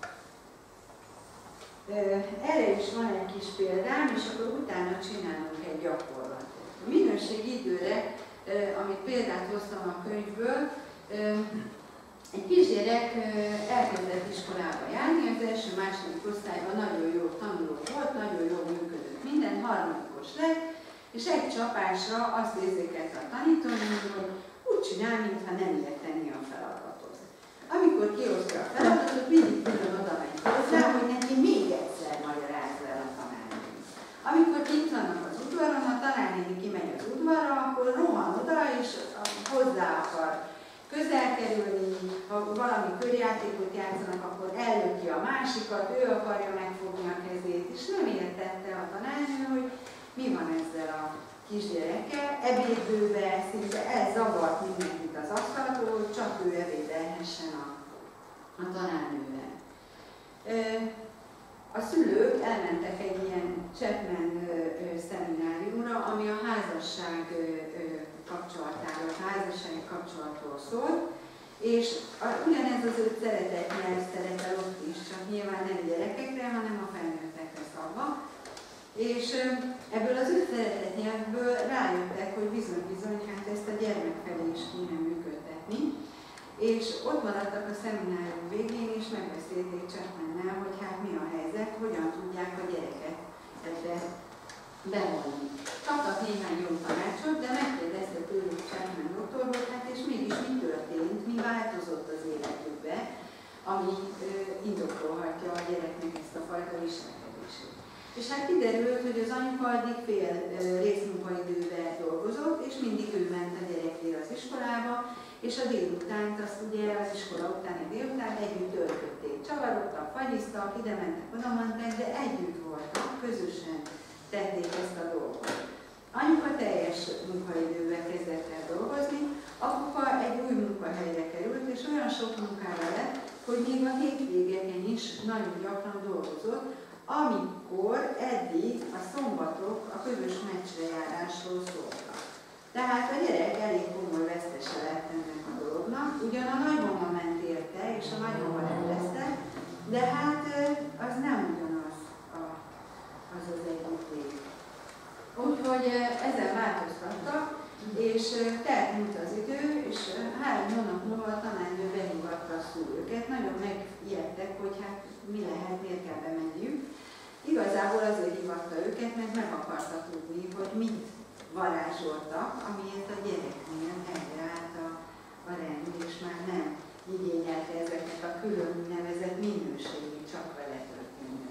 Erre is van egy kis példám, és akkor utána csinálunk egy gyakorlatot. A minőségi időre, amit példát hoztam a könyvből, egy kisgyerek elkezdett iskolába járni, az első-második osztályban nagyon jó tanuló volt, nagyon jól működött minden, harmadikos lett, és egy csapásra azt érzékelte a tanítónő, hogy úgy csinál, mintha nem érteni a feladatot. Amikor kihozta a feladatot, mindig külön oda megy hozzá, hogy neki még egyszer magyarázza el a tanárnéni. Amikor itt vannak az udvaron, a tanárnéni kimegy az udvarra, akkor rohan oda, és hozzá akar közel kerülni, ha valami körjátékot játszanak, akkor ellöki a másikat, ő akarja megfogni a kezét, és nem értette a tanárnő, hogy mi van ezzel a kisgyerekkel. Ebédbőbe szinte elzavart mindenkit az asztaltól, hogy csak ő ebédelhessen a tanárnővel. A szülők elmentek egy ilyen Chapman szemináriumra, ami a házasság kapcsolatáról, a házassági kapcsolatról szól, és ugyanez az 5 szeretetnyelv szerepel ott is, csak nyilván nem gyerekekre, hanem a felnőttekre szabva. És ebből az 5 szeretetnyelvből rájöttek, hogy bizony, hát ezt a gyermek felé is kéne működtetni. És ott maradtak a szeminárium végén, és megbeszélték Chapmannel, hogy hát mi a helyzet, hogyan tudják a gyereket ebbe bevonni. Kaptak néhány jó tanácsot, de megkérdezte tőlük Chapman doktor, hogy hát és mégis mi történt, mi változott az életükbe, ami indokolhatja a gyereknek ezt a fajta viselkedését. És hát kiderült, hogy az anyuka addig fél részmunkaidőben dolgozott, és mindig ő ment a gyerekére az iskolába, és a délutánt, azt ugye az iskola utáni délután együtt töltötték. Csavarogtak, fagyiztak, ide mentek, oda mentek, de együtt voltak, közösen tették ezt a dolgot. Anyuka teljes munkaidővel kezdett el dolgozni, apuka egy új munkahelyre került, és olyan sok munkára lett, hogy még a hétvégeken is nagyon gyakran dolgozott, amikor eddig a szombatok a közös meccsre járásról szóltak. Tehát a gyerek elég komoly vesztese lett ennek a dolognak, ugyan a nagymama ment érte, és a nagymama rendezte, de hát az nem ugyanaz az együttlét. Úgyhogy ezen változtattak, és telt múlt az idő, és 3 hónap múlva a tanárnő behívatta a szülőket. Nagyon megijedtek, hogy hát mi lehet, miért kell bemenniük. Igazából azért hívatta őket, mert meg akarta tudni, hogy mit varázsoltak, amiért a gyereknél helyreállt a rend, és már nem igényelte ezeket a külön nevezett minőségi, csak vele történő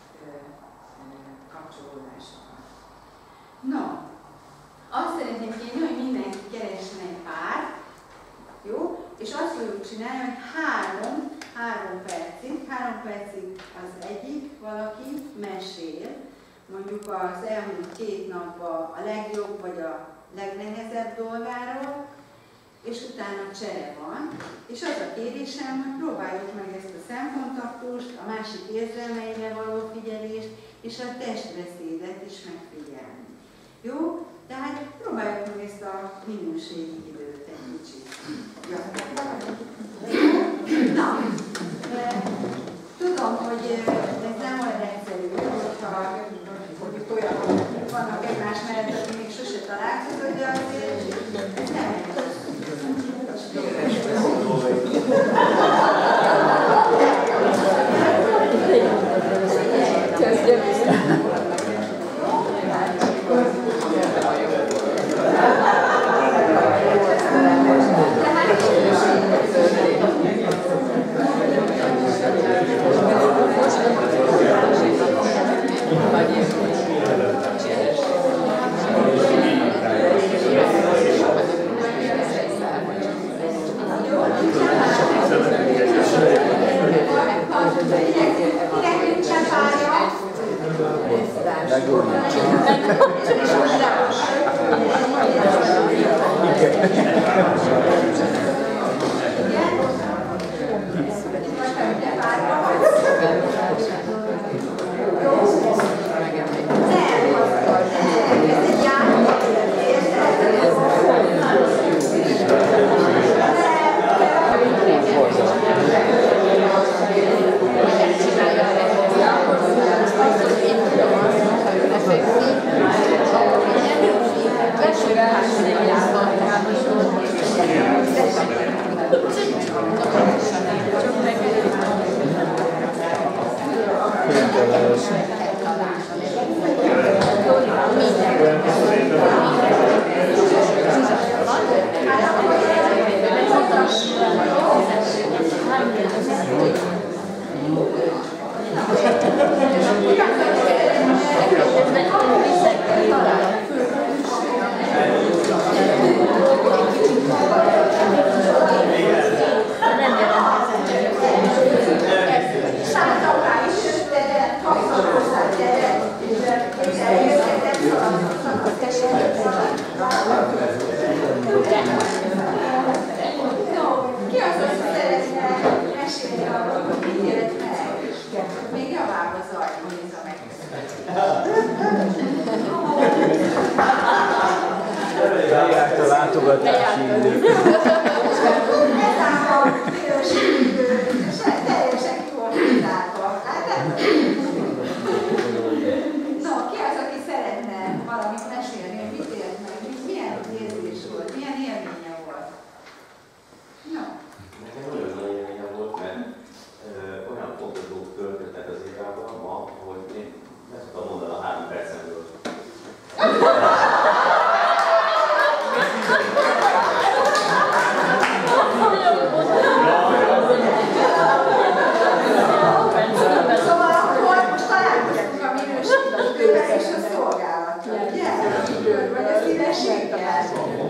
kapcsolódásokat. No, azt szeretném kérni, hogy mindenki keressen egy párt, jó? És azt fogjuk csinálni, hogy 3 percig az egyik valaki mesél, mondjuk az elmúlt 2 napban a legjobb vagy a legnehezebb dolgáról, és utána csere van. És az a kérésem, hogy próbáljuk meg ezt a szemkontaktust, a másik érzelmeire való figyelést, és a testbeszédet is megfigyelni. Jó? Tehát próbáljuk meg ezt a minőségi időt egy kicsit. Na, tudom, hogy ez nem olyan egyszerű, hogyha mondjuk olyan vannak egymás mellett, akik még sose találkozott, de azért ez nem Ez áll a minőségű, és teljesen ki volt hozzátok. No, ki az, aki szeretne valamit mesélni, hogy mit élt meg, milyen érzés volt, milyen élménye volt? No. Nekem nagyon nagy élménye volt, mert olyan pontokat töltöttek az évában ma, hogy én ezt tudom mondani a 3 percemből. Szóval akkor most találkozunk a minőségítővel és a szolgálattal, ugye? Vagy a szívességgel.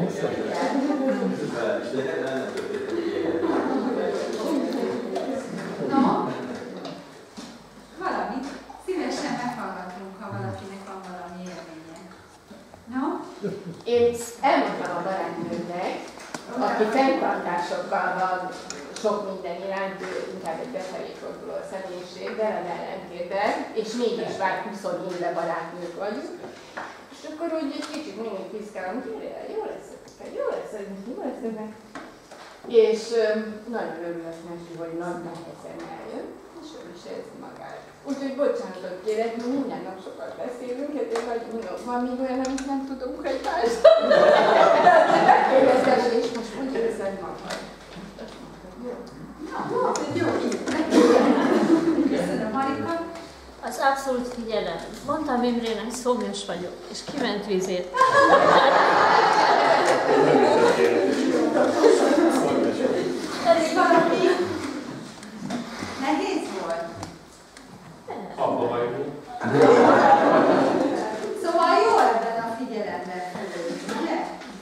No, valamit szívesen meghallgatunk, ha valakinek van valami élménye. No? Én elmondtam a barátnőmnek, aki fenntartásokkal van sok minden iránt, inkább egy befelé forduló személyiség, velem ellentétben, és mégis már 20 éve barátnők vagyunk. És akkor úgy egy kicsit mindig piszkálom, jó lesz ennek. És nagyon örülök neki, hogy nagy nehezen eljön, és ő is érzi magát. Úgyhogy bocsánatot kérek, mi minden nap sokat beszélünk, ezért vagy mondom, van még olyan, amit nem tudunk egymást. De megkérdeztem, és most úgy érzed magad. Jó, köszönöm, Marika. Az abszolút figyelem. Mondtam Imrének, szomjas vagyok, és kiment vízért. Pedig valaki nehéz volt. Abba hagyni. Szóval jó ebben a figyelemben fölött, ugye?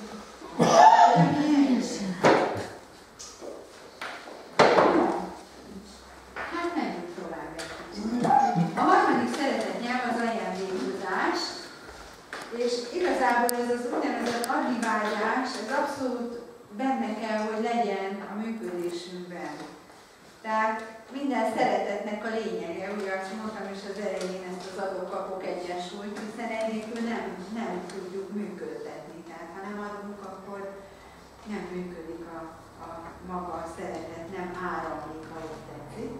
Hát menjünk tovább egy kicsit. A harmadik szeretett nyelv az ajándékozás, és igazából ez az úgynevezett adnivágyás, ez abszolút benne kell, hogy legyen a működésünkben. Tehát minden szeretetnek a lényege, ugye azt mondtam is az elején ezt az adok-kapok egyensúlyt, hiszen ennélkül nem tudjuk működtetni. Tehát ha nem adunk, akkor nem működik a maga a szeretet, nem áramlik, ha úgy tetszik.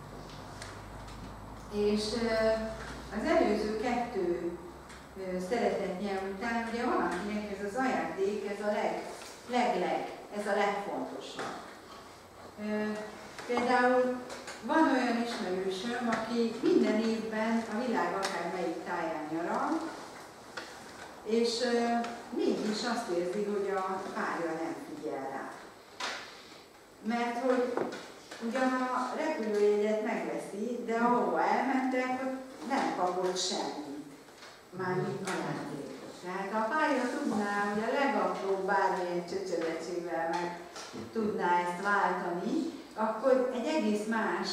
És az előző 2 szeretetnyelv után ugye van, akinek ez az ajándék, ez a ez a legfontosabb. Például van olyan ismerősöm, aki minden évben a világ akármelyik táján nyaral, és mégis azt érzi, hogy a párja nem figyel rá. Mert hogy ugyan a repülőjegyet megveszi, de ahova elmentek, ott nem kapott semmit. Mármint ajándékot. Tehát ha a párja tudná, hogy a legapróbb bármilyen csöcsövetségvel meg tudná ezt váltani, akkor egy egész más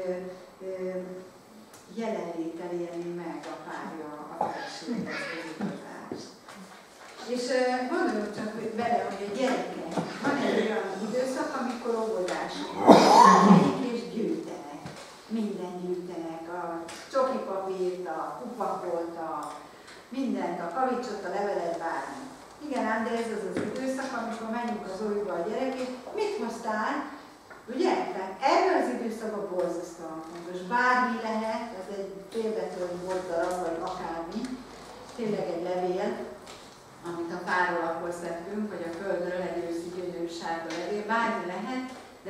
jelenléttel élni meg a párja a feleséghez közigazdást. És gondoljuk csak bele, hogy a gyerekek, van egy olyan időszak, amikor óvodások vannak, és gyűjtenek. Minden gyűjtenek, a csokipapírt, a kupakot, mindent, a kavicsot, a levelet, bármi. Igen ám, de ez az időszak, amikor menjünk az olyba a gyerek, és mit hoztál? Ugye? Tehát erről az időszakban borzasztóan fontos. Bármi lehet, ez egy félbetört bordarab, vagy akármi, tényleg egy levél, amit a fáról akkor szedtünk, vagy a földről egy őszi gyönyörű sárga levél, bármi lehet, de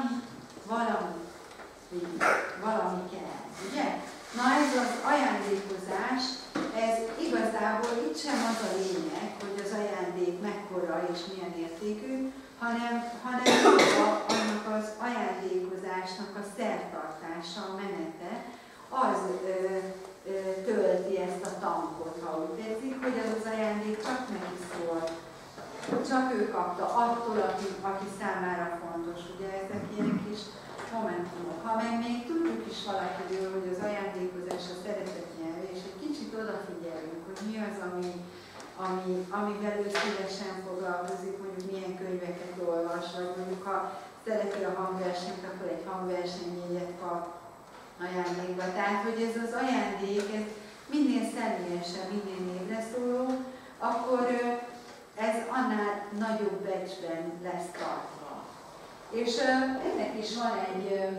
valami kell, ugye? Na ez az ajándékozás, ez igazából itt sem az a lényeg, hogy az ajándék mekkora és milyen értékű, hanem annak az ajándékozásnak a szertartása, a menete, az tölti ezt a tankot, ha úgy tetszik, hogy az az ajándék csak neki szól. Csak ő kapta attól, aki számára fontos. Ugye ezek ilyen kis momentumok. Ha meg még tudjuk is valakiről, hogy az ajándékozás a szeretet nyelve, és egy kicsit odafigyelünk, hogy mi az, amivel ő szívesen foglalkozik, mondjuk milyen könyveket olvas, vagy mondjuk ha szereti a hangversenyt, akkor egy hangversenyjegyet kap ajándékba. Tehát, hogy ez az ajándék, ez minél személyesebb, minél névre szóló, akkor ez annál nagyobb becsben lesz tartva. És ennek is van egy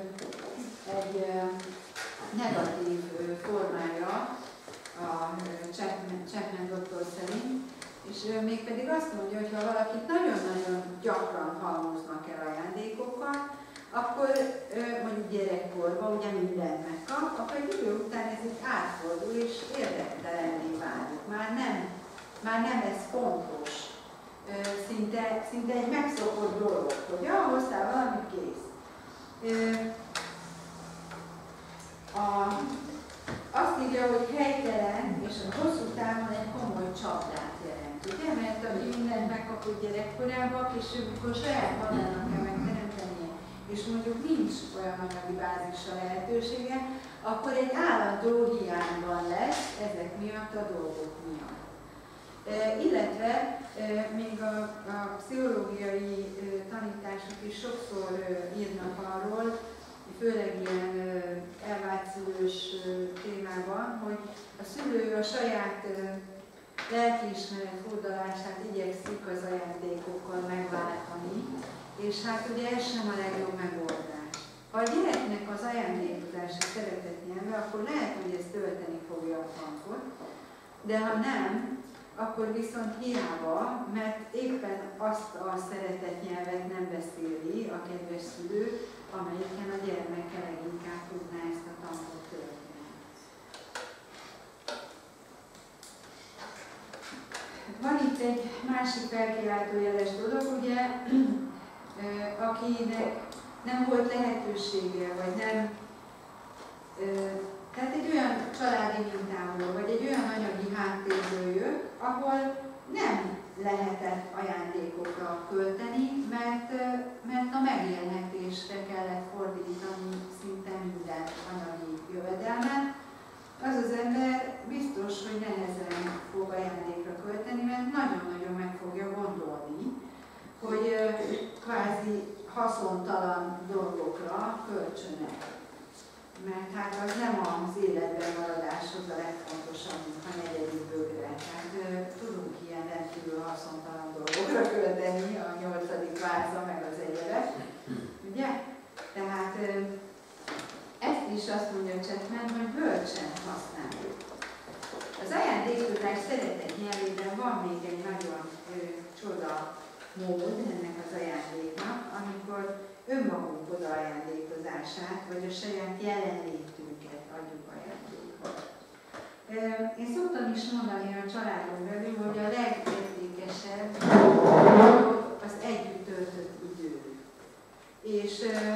negatív formája a Chapman doktor szerint, és mégpedig azt mondja, hogy ha valakit nagyon-nagyon gyakran halmoznak el ajándékokkal, akkor mondjuk gyerekkorban ugye mindent megkap, akkor egy idő után ez így átfordul és érdektelenné válik. Már nem ez fontos. Szinte egy megszokott dolog, hogy hoztál valamit, kész. Azt írja, hogy helytelen, és a hosszú távon egy komoly csapdát jelent. Ugye? Mert aki mindent megkapott gyerekkorában, és amikor saját magának kell megteremtenie, és mondjuk nincs olyan anyagi bázisra lehetősége, akkor egy állandó hiányban lesz ezek miatt a dolgok miatt. Illetve még a pszichológiai tanítások is sokszor írnak arról, főleg ilyen elvált szülős témában, hogy a szülő a saját lelkiismeret fordulását igyekszik az ajándékokkal megváltani, és hát ugye ez sem a legjobb megoldás. Ha a gyereknek az ajándékozása szeretett nyelve, akkor lehet, hogy ez tölteni fogja a tankot, de ha nem, akkor viszont hiába, mert éppen azt a szeretett nyelvet nem beszéli a kedves szülő, amelyiken a gyermeke leginkább tudná ezt a tankot tölteni. Van itt egy másik felkiáltójeles dolog, ugye, akinek nem volt lehetősége, vagy nem, tehát egy olyan családi mintából, vagy egy olyan anyagi háttérből jött, ahol nem lehetett ajándékokra költeni, mert a megélhetésre kellett fordítani szinte minden anyagi jövedelmet. Az az ember biztos, hogy nehezen fog ajándékra költeni, mert nagyon-nagyon meg fogja gondolni, hogy kvázi haszontalan dolgokra költsönek. Mert hát az nem az életben maradáshoz a legfontosabb, a negyedik bögre. Tehát tudunk ilyen rendkívül haszontalan dolgokra költeni, a 8. váza, meg az egyebek. Ugye? Tehát ezt is azt mondja Chapman, hogy bölcsen használjuk. Az ajándékozás szeretet nyelvében van még egy nagyon csoda mód ennek az ajándéknak, amikor önmagunk odaajándékozását, vagy a saját jelenlétünket adjuk ajándékot. Én szoktam is mondani a családon belül, hogy a legértékesebb az együtt töltött idő. És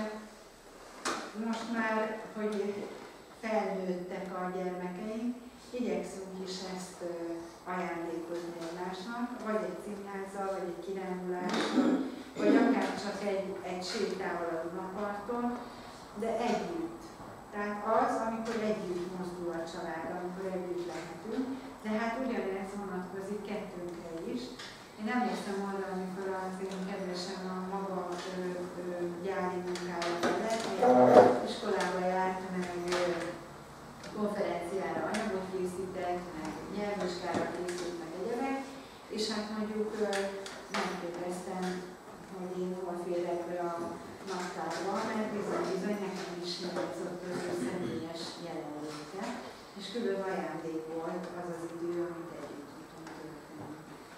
most már, hogy felnőttek a gyermekeink, igyekszünk is ezt ajándékozni egymásnak, vagy egy színházzal, vagy egy kirándulással, vagy akár csak egy sétával a Dunaparton, de együtt. Tehát az, amikor együtt mozdul a család, amikor együtt lehetünk, de hát ugyanez vonatkozik kettőnkre is. Én emlékszem arra, amikor az én kedvesem a maga gyári munkája mellett, iskolába járt, meg konferenciára anyagot készített, meg nyelvvizsgára készült, meg egyebek, és hát mondjuk nem kérdeztem, hogy én hol férek be a naptárba, mert bizony nekem is hiányzott az ő személyes jelenléte, és külön ajándék volt az az idő, amit együtt tudtunk tölteni.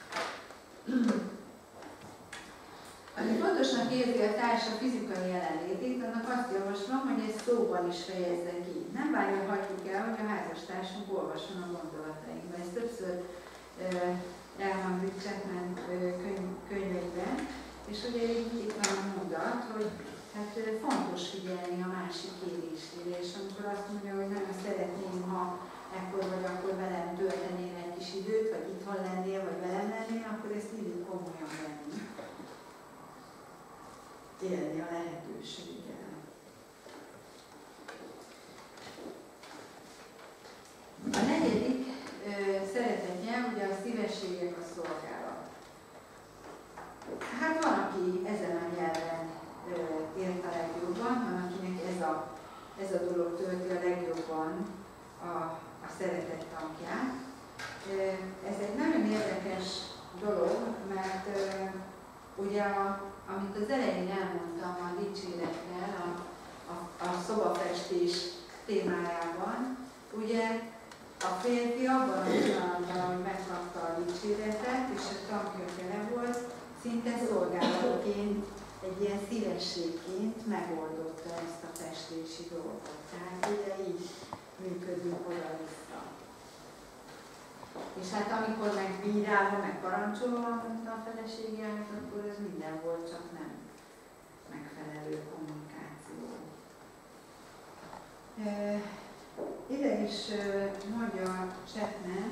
Aki fontosnak érzi a társa fizikai jelenlétét, annak azt javaslom, hogy ezt szóban is fejezze ki. Nem várhatjuk el, hogy a házastársunk olvasson a gondolatainkba. Ez többször elhangzik Chapman könyveiben, és ugye itt van a mondat, hogy hát fontos figyelni a másik kérésére, és amikor azt mondja, hogy nagyon szeretném, ha ekkor vagy akkor velem töltenél egy kis időt, vagy itthon lennél, vagy velem lennél, akkor ezt mindig komolyan venni. Élni a lehetőséggel. A negyedik szeretetnyelv, ugye a szívességek a szolgálat. Hát van, aki ezen a nyelven ért a legjobban, van, akinek ez a dolog tölti a legjobban a szeretet tankját. Ez egy nagyon érdekes dolog, mert amit az elején elmondtam a dicsérettel, a szobafestés témájában, ugye a férfi abban a pillanatban, hogy megkapta a dicséretet, és a tankönyvele volt, szinte szolgálatként, egy ilyen szívességként megoldotta ezt a festési dolgot. Tehát ugye így működünk oda-vissza. És hát amikor meg bírálva, meg parancsolva mondta a feleségének, akkor ez minden volt, csak nem megfelelő kommunikáció. Ide is mondja Chapman,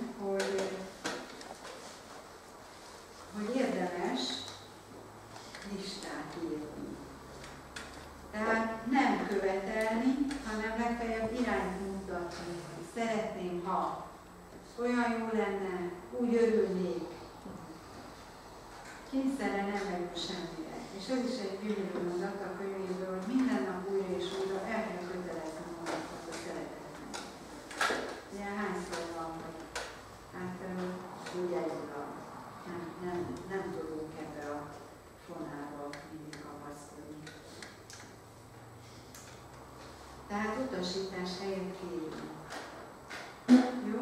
hogy érdemes listát írni. Tehát nem követelni, hanem legfeljebb irányt mutatni. Szeretném, ha olyan jó lenne, úgy örülnék. Kényszerre nem megyünk semmire. És ez is egy gyönyörű mondat a könyvéből, hogy minden nap újra és újra el kell kötelezni magunkat a szeretetnek. Ugye hányszor van, hogy hát úgy egyre nem tudunk ebbe a fonába mindig kapaszkodni. Tehát utasítás helyett kérjünk. Jó?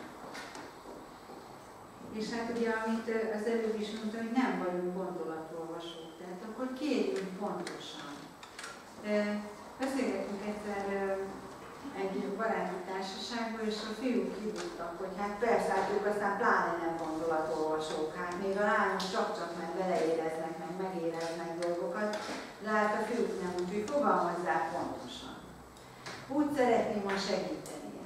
És hát ugye, amit az előbb is mondta, hogy nem vagyunk gondolatolvasók, tehát akkor kérjünk pontosan. Beszélgettünk egyszer egy baráti társaságban, és a fiúk kidugtak, hogy hát persze, hát ők aztán pláne nem gondolatolvasók, hát még a lányok csak meg beleéreznek, meg megéreznek dolgokat, de hát a fiúk nem, úgyhogy fogalmazzák pontosan. Úgy szeretném, ha segítenie.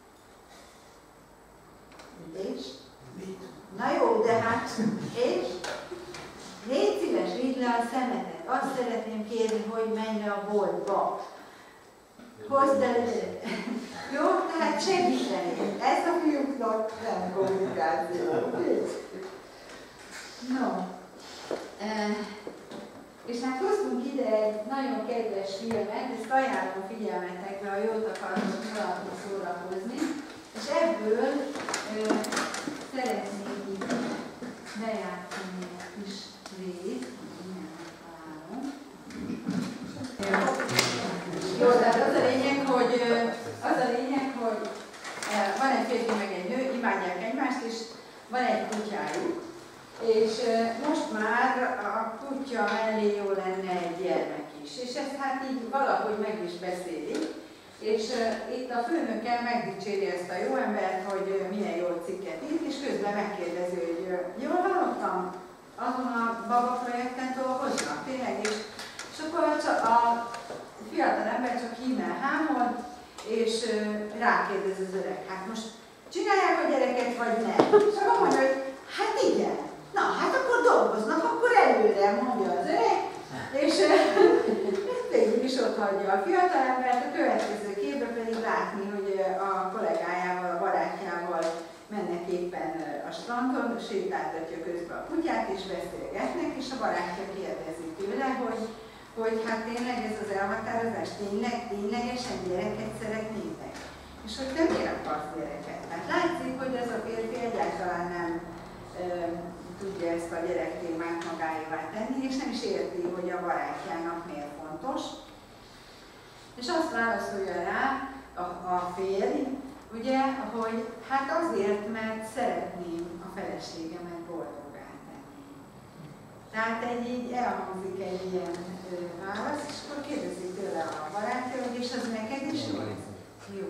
És? Na jó, de hát, és? Légy szíves, vidd le a szemetet. Azt szeretném kérni, hogy menj le a boltba. Hozd el ide. Jó, tehát segíteni. Ez a fiúknak nem kommunikáció. No. És hát hoztunk ide egy nagyon kedves filmet, ezt ajánlom figyelmetekre, ha jót akartok valaki szórakozni. És ebből szeretnék itt bejátszani egy kis részt, jó, tehát az a lényeg, hogy van egy férfi meg egy nő, imádják egymást, és van egy kutyájuk. És most már a kutya mellé jó lenne egy gyermek is. És ezt hát így valahogy meg is beszélik. És itt a főnökkel megdicséri ezt a jó embert, hogy milyen jó cikket írt, és közben megkérdezi, hogy jól hallottam, azon a baba projekten dolgoznak, tényleg, és akkor a fiatal ember csak hímel hámol, és rákérdez az öreg, hát most csinálják a gyereket, vagy nem? És akkor mondja, hogy hát igen, na hát akkor dolgoznak, akkor előre, mondja az öreg, és végül is ott hagyja a fiatalembert, a következő képben pedig látni, hogy a kollégájával, a barátjával mennek éppen a strandon, sétáltatja közben a kutyát, és beszélgetnek, és a barátja kérdezi tőle, hogy hát tényleg ez az elhatározás, ténylegesen gyereket szeretnétek? És hogy te miért akarsz gyereket? Tehát látszik, hogy ez a férfi egyáltalán nem tudja ezt a gyerek témát magáévá tenni, és nem is érti, hogy a barátjának miért fontos. És azt válaszolja rá a férj, ugye, hogy hát azért, mert szeretném a feleségemet boldogá tenni. Tehát így elhangzik egy ilyen válasz, és akkor kérdezik tőle a barátja, hogy és az neked is jó? Jó.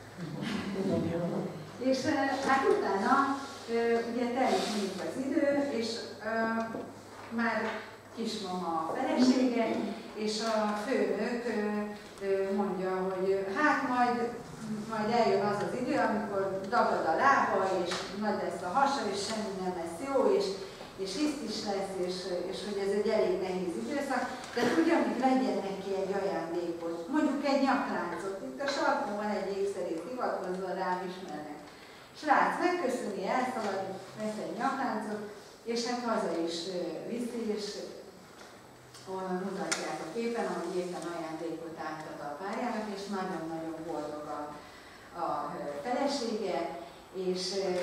És hát utána ugye telik még az idő, és már kismama a felesége, és a főnök mondja, hogy hát majd eljön az az idő, amikor dagad a lába, és nagy lesz a hasa, és semmi nem lesz jó, és hiszt is lesz, és hogy ez egy elég nehéz időszak, de ugyanúgy legyen neki egy ajándékot, mondjuk egy nyakláncot. Itt a sarkon van egy ékszerét, hivatkozva rám ismernek. Srác megköszöni, elszalad, vesz egy nyakláncot, és hát haza is viszi, és onnan mutatják a képen, ahogy éppen ajándékot átad a párjának, és nagyon-nagyon boldog a felesége, és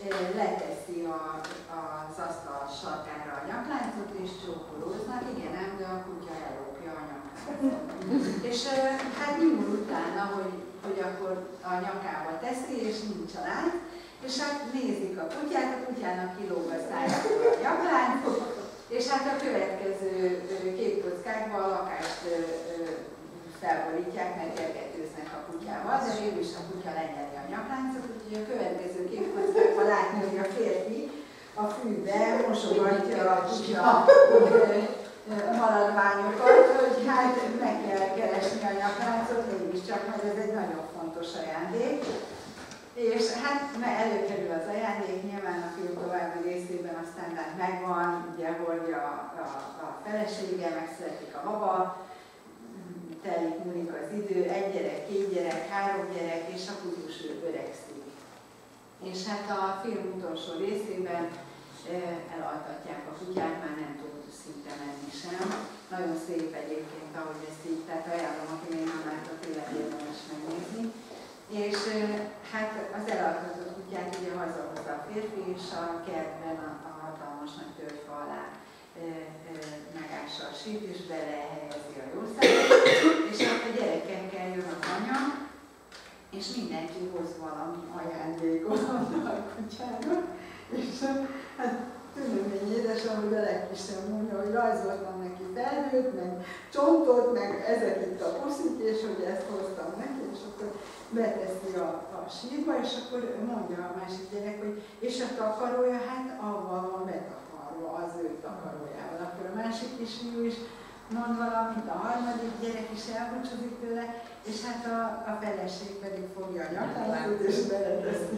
leteszi az asztal sarkára a nyakláncot és csókolóznak, igen, ám, de a kutya ellopja a nyakláncot. És hát nyúl utána, hogy akkor a nyakába teszi, és nincs a lánc, és hát nézik a kutyának kilóg a szájából a nyaklánc, és hát a következő képkockákban a lakást felborítják, mert gergetőznek a kutyával, de végül is a kutya lenyeli a nyakláncot, úgyhogy a következő képkockákban látni, hogy a férfi a fűbe mosogatja a kutya maradványokat, hogy hát meg kell keresni a nyakláncot, mégiscsak, mert ez egy nagyon fontos ajándék. És hát előkerül az ajándék, nyilván a film további részében aztán hát megvan, ugye, hogy a felesége, megszületik a baba, múlik az idő, 1 gyerek, 2 gyerek, 3 gyerek, és a kutyus öregszik. És hát a film utolsó részében elaltatják a kutyát, már nem tud szinte menni sem. Nagyon szép egyébként, ahogy ezt így, tehát ajánlom, aki még nem látta, tényleg érdemes megnézni. És hát az elaltatott kutyát ugye hazahozza a férfi, és a kertben a hatalmas nagy törfa alá megássa a sírt, és belehelyezi a jószágot, és hát a gyerekekkel jön az anya, és mindenki hoz valami ajándékot a kutyának, és hát tűnömény édesem, hogy a legkisebb mondja, hogy rajzoltam neki felnőtt, meg csontot, meg ezek itt a puszik, és hogy ezt hoztam neki, és akkor beteszi a sírba, és akkor mondja a másik gyerek, hogy és a takarója, hát avval van betakarva, az ő takarójával. Akkor a másik kisfiú is mond valamit, a harmadik gyerek is elbúcsúzik tőle, és hát a feleség pedig fogja a nyakáncot, és beleteszi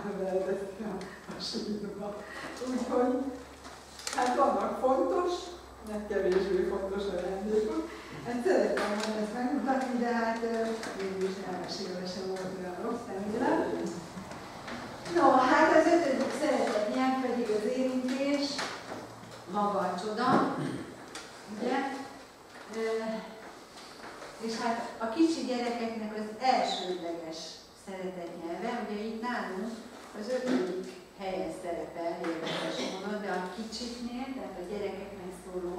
a sírba. Úgyhogy hát vannak fontos, meg kevésbé fontos ajándékok. Hát szeretném volna ezt megmutatni, de hát mégis elmesélve sem volt olyan rossz szemlélet. No, hát az 5. szeretetnyelv pedig az érintés, maga a csoda, ugye? És hát a kicsi gyerekeknek az elsődleges szeretetnyelve, ugye itt nálunk az 5. helyen szerepel, érdekes módon, de a kicsiknél, tehát a gyerekeknek szóló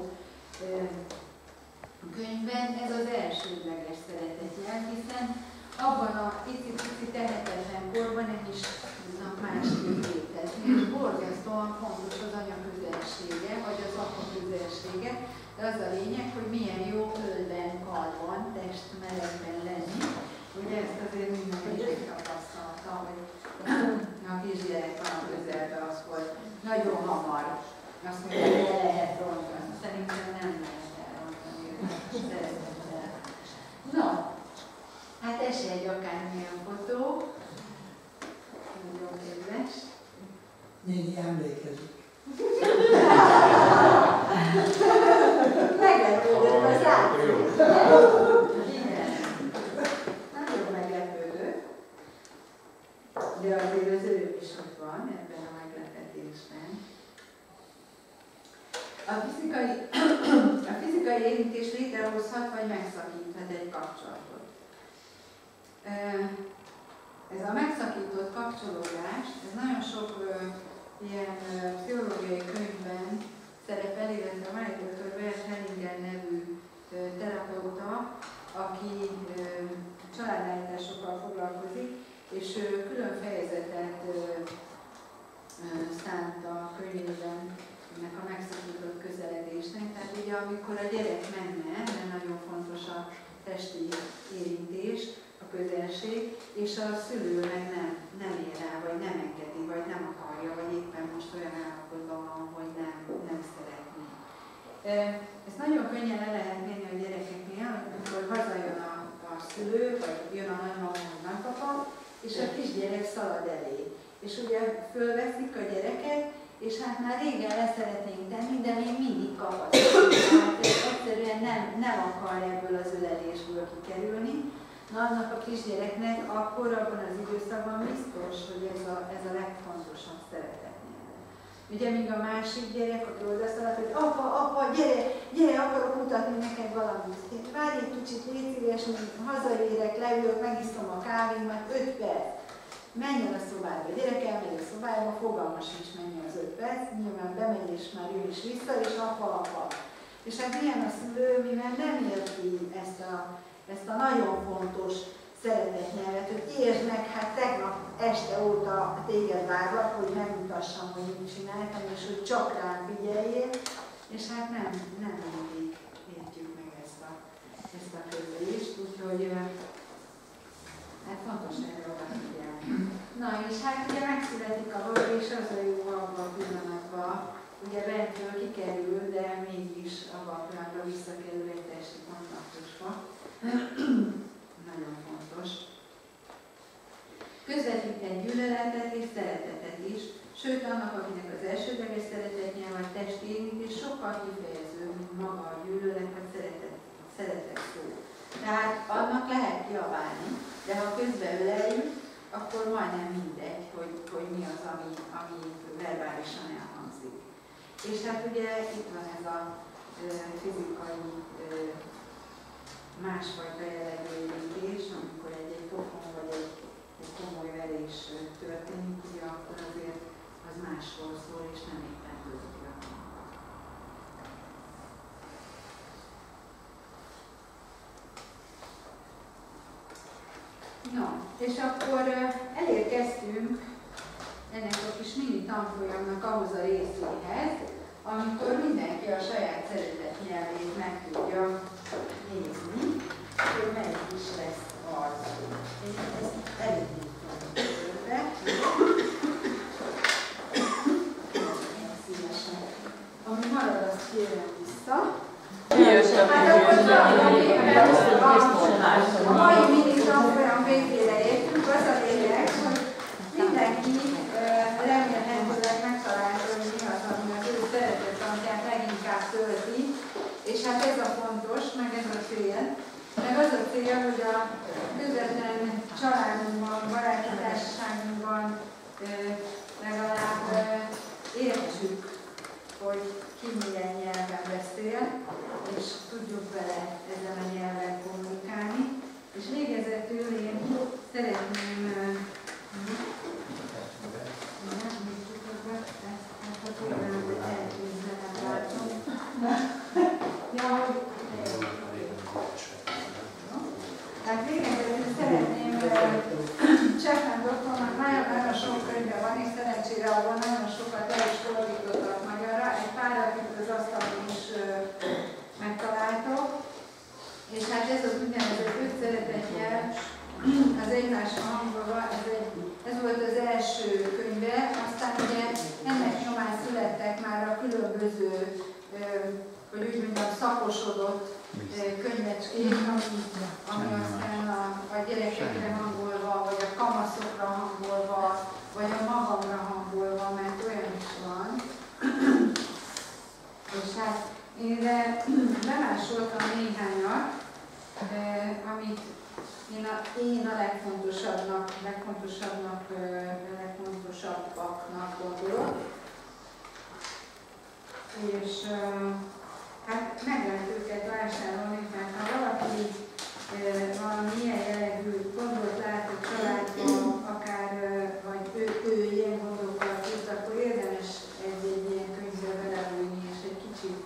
könyvben ez az elsődleges szeretetnyelv, hiszen abban a pici tehetetlen korban nem is tudnak másképp létezni, és borzasztóan fontos az anya közelsége, vagy az apa közelsége, de az a lényeg, hogy milyen jó ölben, karban, testmelegben lenni. Ugye ezt azért mindenki tapasztalta, hogy a kisgyerek van a közelben, akkor nagyon hamar azt mondja, hogy el lehet rontani. Szerintem nem lehet elrontani, szeretettel. No, hát esély egy akármilyen fotó. Nagyon kedves. Néni emlékezik. Meglepődött az látszik. Igen. Nagyon meglepődött. De azért az ő is ott van ebben a meglepetésben. A fizikai érintés létrehozhat vagy megszakíthat egy kapcsolatot. Ez a megszakított kapcsolódás, ez nagyon sok ilyen pszichológiai könyvben szerepel, illetve Mary Dr. Bert Hellinger nevű terapeuta, aki családállításokkal foglalkozik, és külön fejezetet szánt a könyvében ennek a megszakított közeledésnek. Tehát ugye amikor a gyerek menne, mert nagyon fontos a testi érintés, a közelség, és a szülő meg nem ér rá, vagy nem engedi, vagy nem akarja, vagy éppen most olyan állapotban van, hogy nem szeretné. Ezt nagyon könnyen le lehet menni a gyerekeknél, amikor hazajön a szülő, vagy jön a nagymama, vagy nagypapa, és a kisgyerek szalad elé. És ugye fölveszik a gyereket, és hát már régen leszeretnénk tenni, de még mindig kapaszkodik. Hát egyszerűen nem akar ebből az ölelésből kikerülni. Na, annak a kisgyereknek akkor abban az időszakban biztos, hogy ez a legfontosabb szeretetnyelv. Ugye míg a másik gyerek, aki odaszaladt, hogy apa, gyere, akarok mutatni neked valamit. Várj egy kicsit, légy szíves, hazaérek, leülök, megisztom a kávémat, 5 perc. menjen a szobába. A gyerek elmegy a szobába, fogalma sincs, mennyi az 5 perc, nyilván bemegy és már jön is vissza, és apa. És hát milyen a szülő, mivel nem érti ezt a nagyon fontos szeretetnyelvet, hogy értsd meg, hát tegnap este óta téged várlak, hogy megmutassam, hogy mit csináltam, és hogy csak rám figyeljél, és hát nem mindig értjük meg ezt a közölést, úgyhogy hát fontos erre odafigyelni. Na és hát ugye megszületik a dolog, és az a jó abban a pillanatban, ugye bentről kikerül, de mégis abban a pillanatban visszakerül egy testi kontaktusba. Nagyon fontos. Közvetít egy gyűlöletet és szeretetet is, sőt annak, akinek az elsődleges szeretetnyelv vagy testi érintés sokkal kifejezőbb, mint maga a gyűlölet vagy szeretet szó. Tehát annak lehet kiabálni, de ha közben öleljük, akkor majdnem mindegy, hogy mi az, ami verbálisan elhangzik. És hát ugye itt van ez a fizikai másfajta jellegű érintés, amikor egy pofon vagy egy komoly verés történik, ugye akkor azért az másról szól, és nem éppen közötti a hangot. No, és akkor elérkeztünk ennek a kis mini tanfolyamnak ahhoz a részéhez, amikor mindenki a saját szeretetnyelvét meg tudja nézni, hogy melyik is lesz az. Én ezt elindítom körbe. Én szívesen. Ami marad, azt kérem vissza. A mai mini tanfolyam végére értünk, az a lényeg, hogy mindenki remélhetőleg megtalálja, hogy mi az, ami az ő szeretettanját leginkább tölti, és hát ez a fontos, meg ez a cél. Meg az a cél, hogy a közvetlen családunkban, baráti társaságunkban legalább értsük, hogy ki milyen nyelven beszél, és tudjuk vele ezen a nyelven kommunikálni. És végezetül én szeretném tehát végezetül szeretném Csepán doktornak nagyon sok könyve van, és szerencsére abban nagyon sokat le is fordítottak magyarra, egy párat itt az asztalon is megtaláltok. És hát ez az úgynevezett 5 szeretetnyelv, az egymásra hangolva, ez volt az első könyve, aztán ugye ennek nyomán születtek már a különböző, hogy úgy mondjam, szakosodott könyvecskék, ami aztán a gyerekekre hangolva, vagy a kamaszokra hangolva, vagy a magamra hangolva, mert olyan is van. És hát én bemásoltam néhányat, amit én a legfontosabbaknak gondolok. És hát meg lehet őket vásárolni, mert ha valaki valami ilyen jellegű gondot lát a családban, akár vagy ő ilyen gondokkal tud, akkor érdemes egy ilyen könyvbe belebújni, és egy kicsit,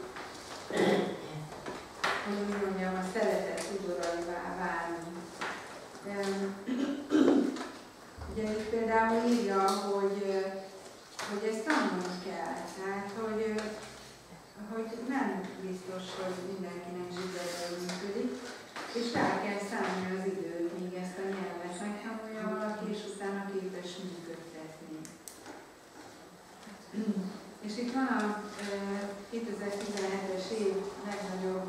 hogy úgy mondjam, a szeretet udvaraivá válni. Ugye itt például írja, hogy ezt tanulni kell, tehát hogy nem biztos, hogy mindenkinek zsigerrel működik, és rá kell szállni az időt, míg ezt a nyelvet megtanulja valaki, és utána képes működtetni. És itt van a 2017-es év legnagyobb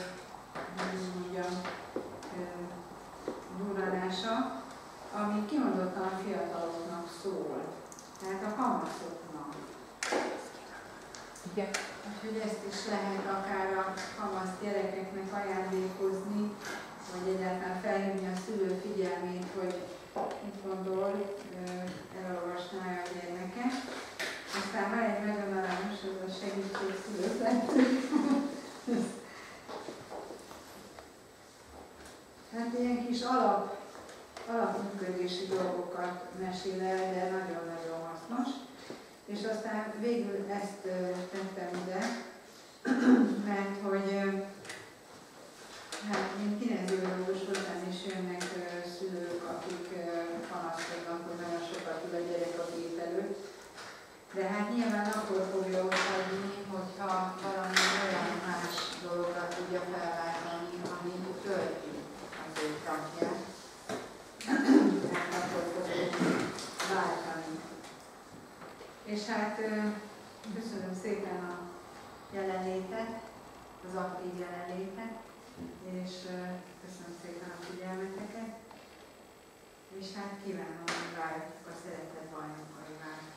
durranása, ami kimondottan a fiataloknak szól, tehát a kamaszoknak. Igen. Úgyhogy ezt is lehet akár a kamasz gyerekeknek ajándékozni, vagy egyáltalán felhívni a szülő figyelmét, hogy mit gondol, elolvasná a gyermeke. Aztán van egy nagyon aranyos, ez a segítség szülőknek. Hát ilyen kis alap alapműködési dolgokat mesél el, de nagyon-nagyon hasznos. És aztán végül ezt tettem ide, mert hogy hát mint kineziológus hozzám is jönnek szülők, akik panaszkodnak, hogy nagyon sokat ül a gyerek a gép előtt. De hát nyilván akkor fogja hagyni, hogyha valami olyan más dologra tudja felváltani, ami tölti az ő tankját. Tehát akkor fogja váltani. És hát köszönöm szépen a jelenlétet, az aktív jelenlétet, és köszönöm szépen a figyelmeteket, és hát kívánom, hogy várjuk a szeretett bajnokai várt.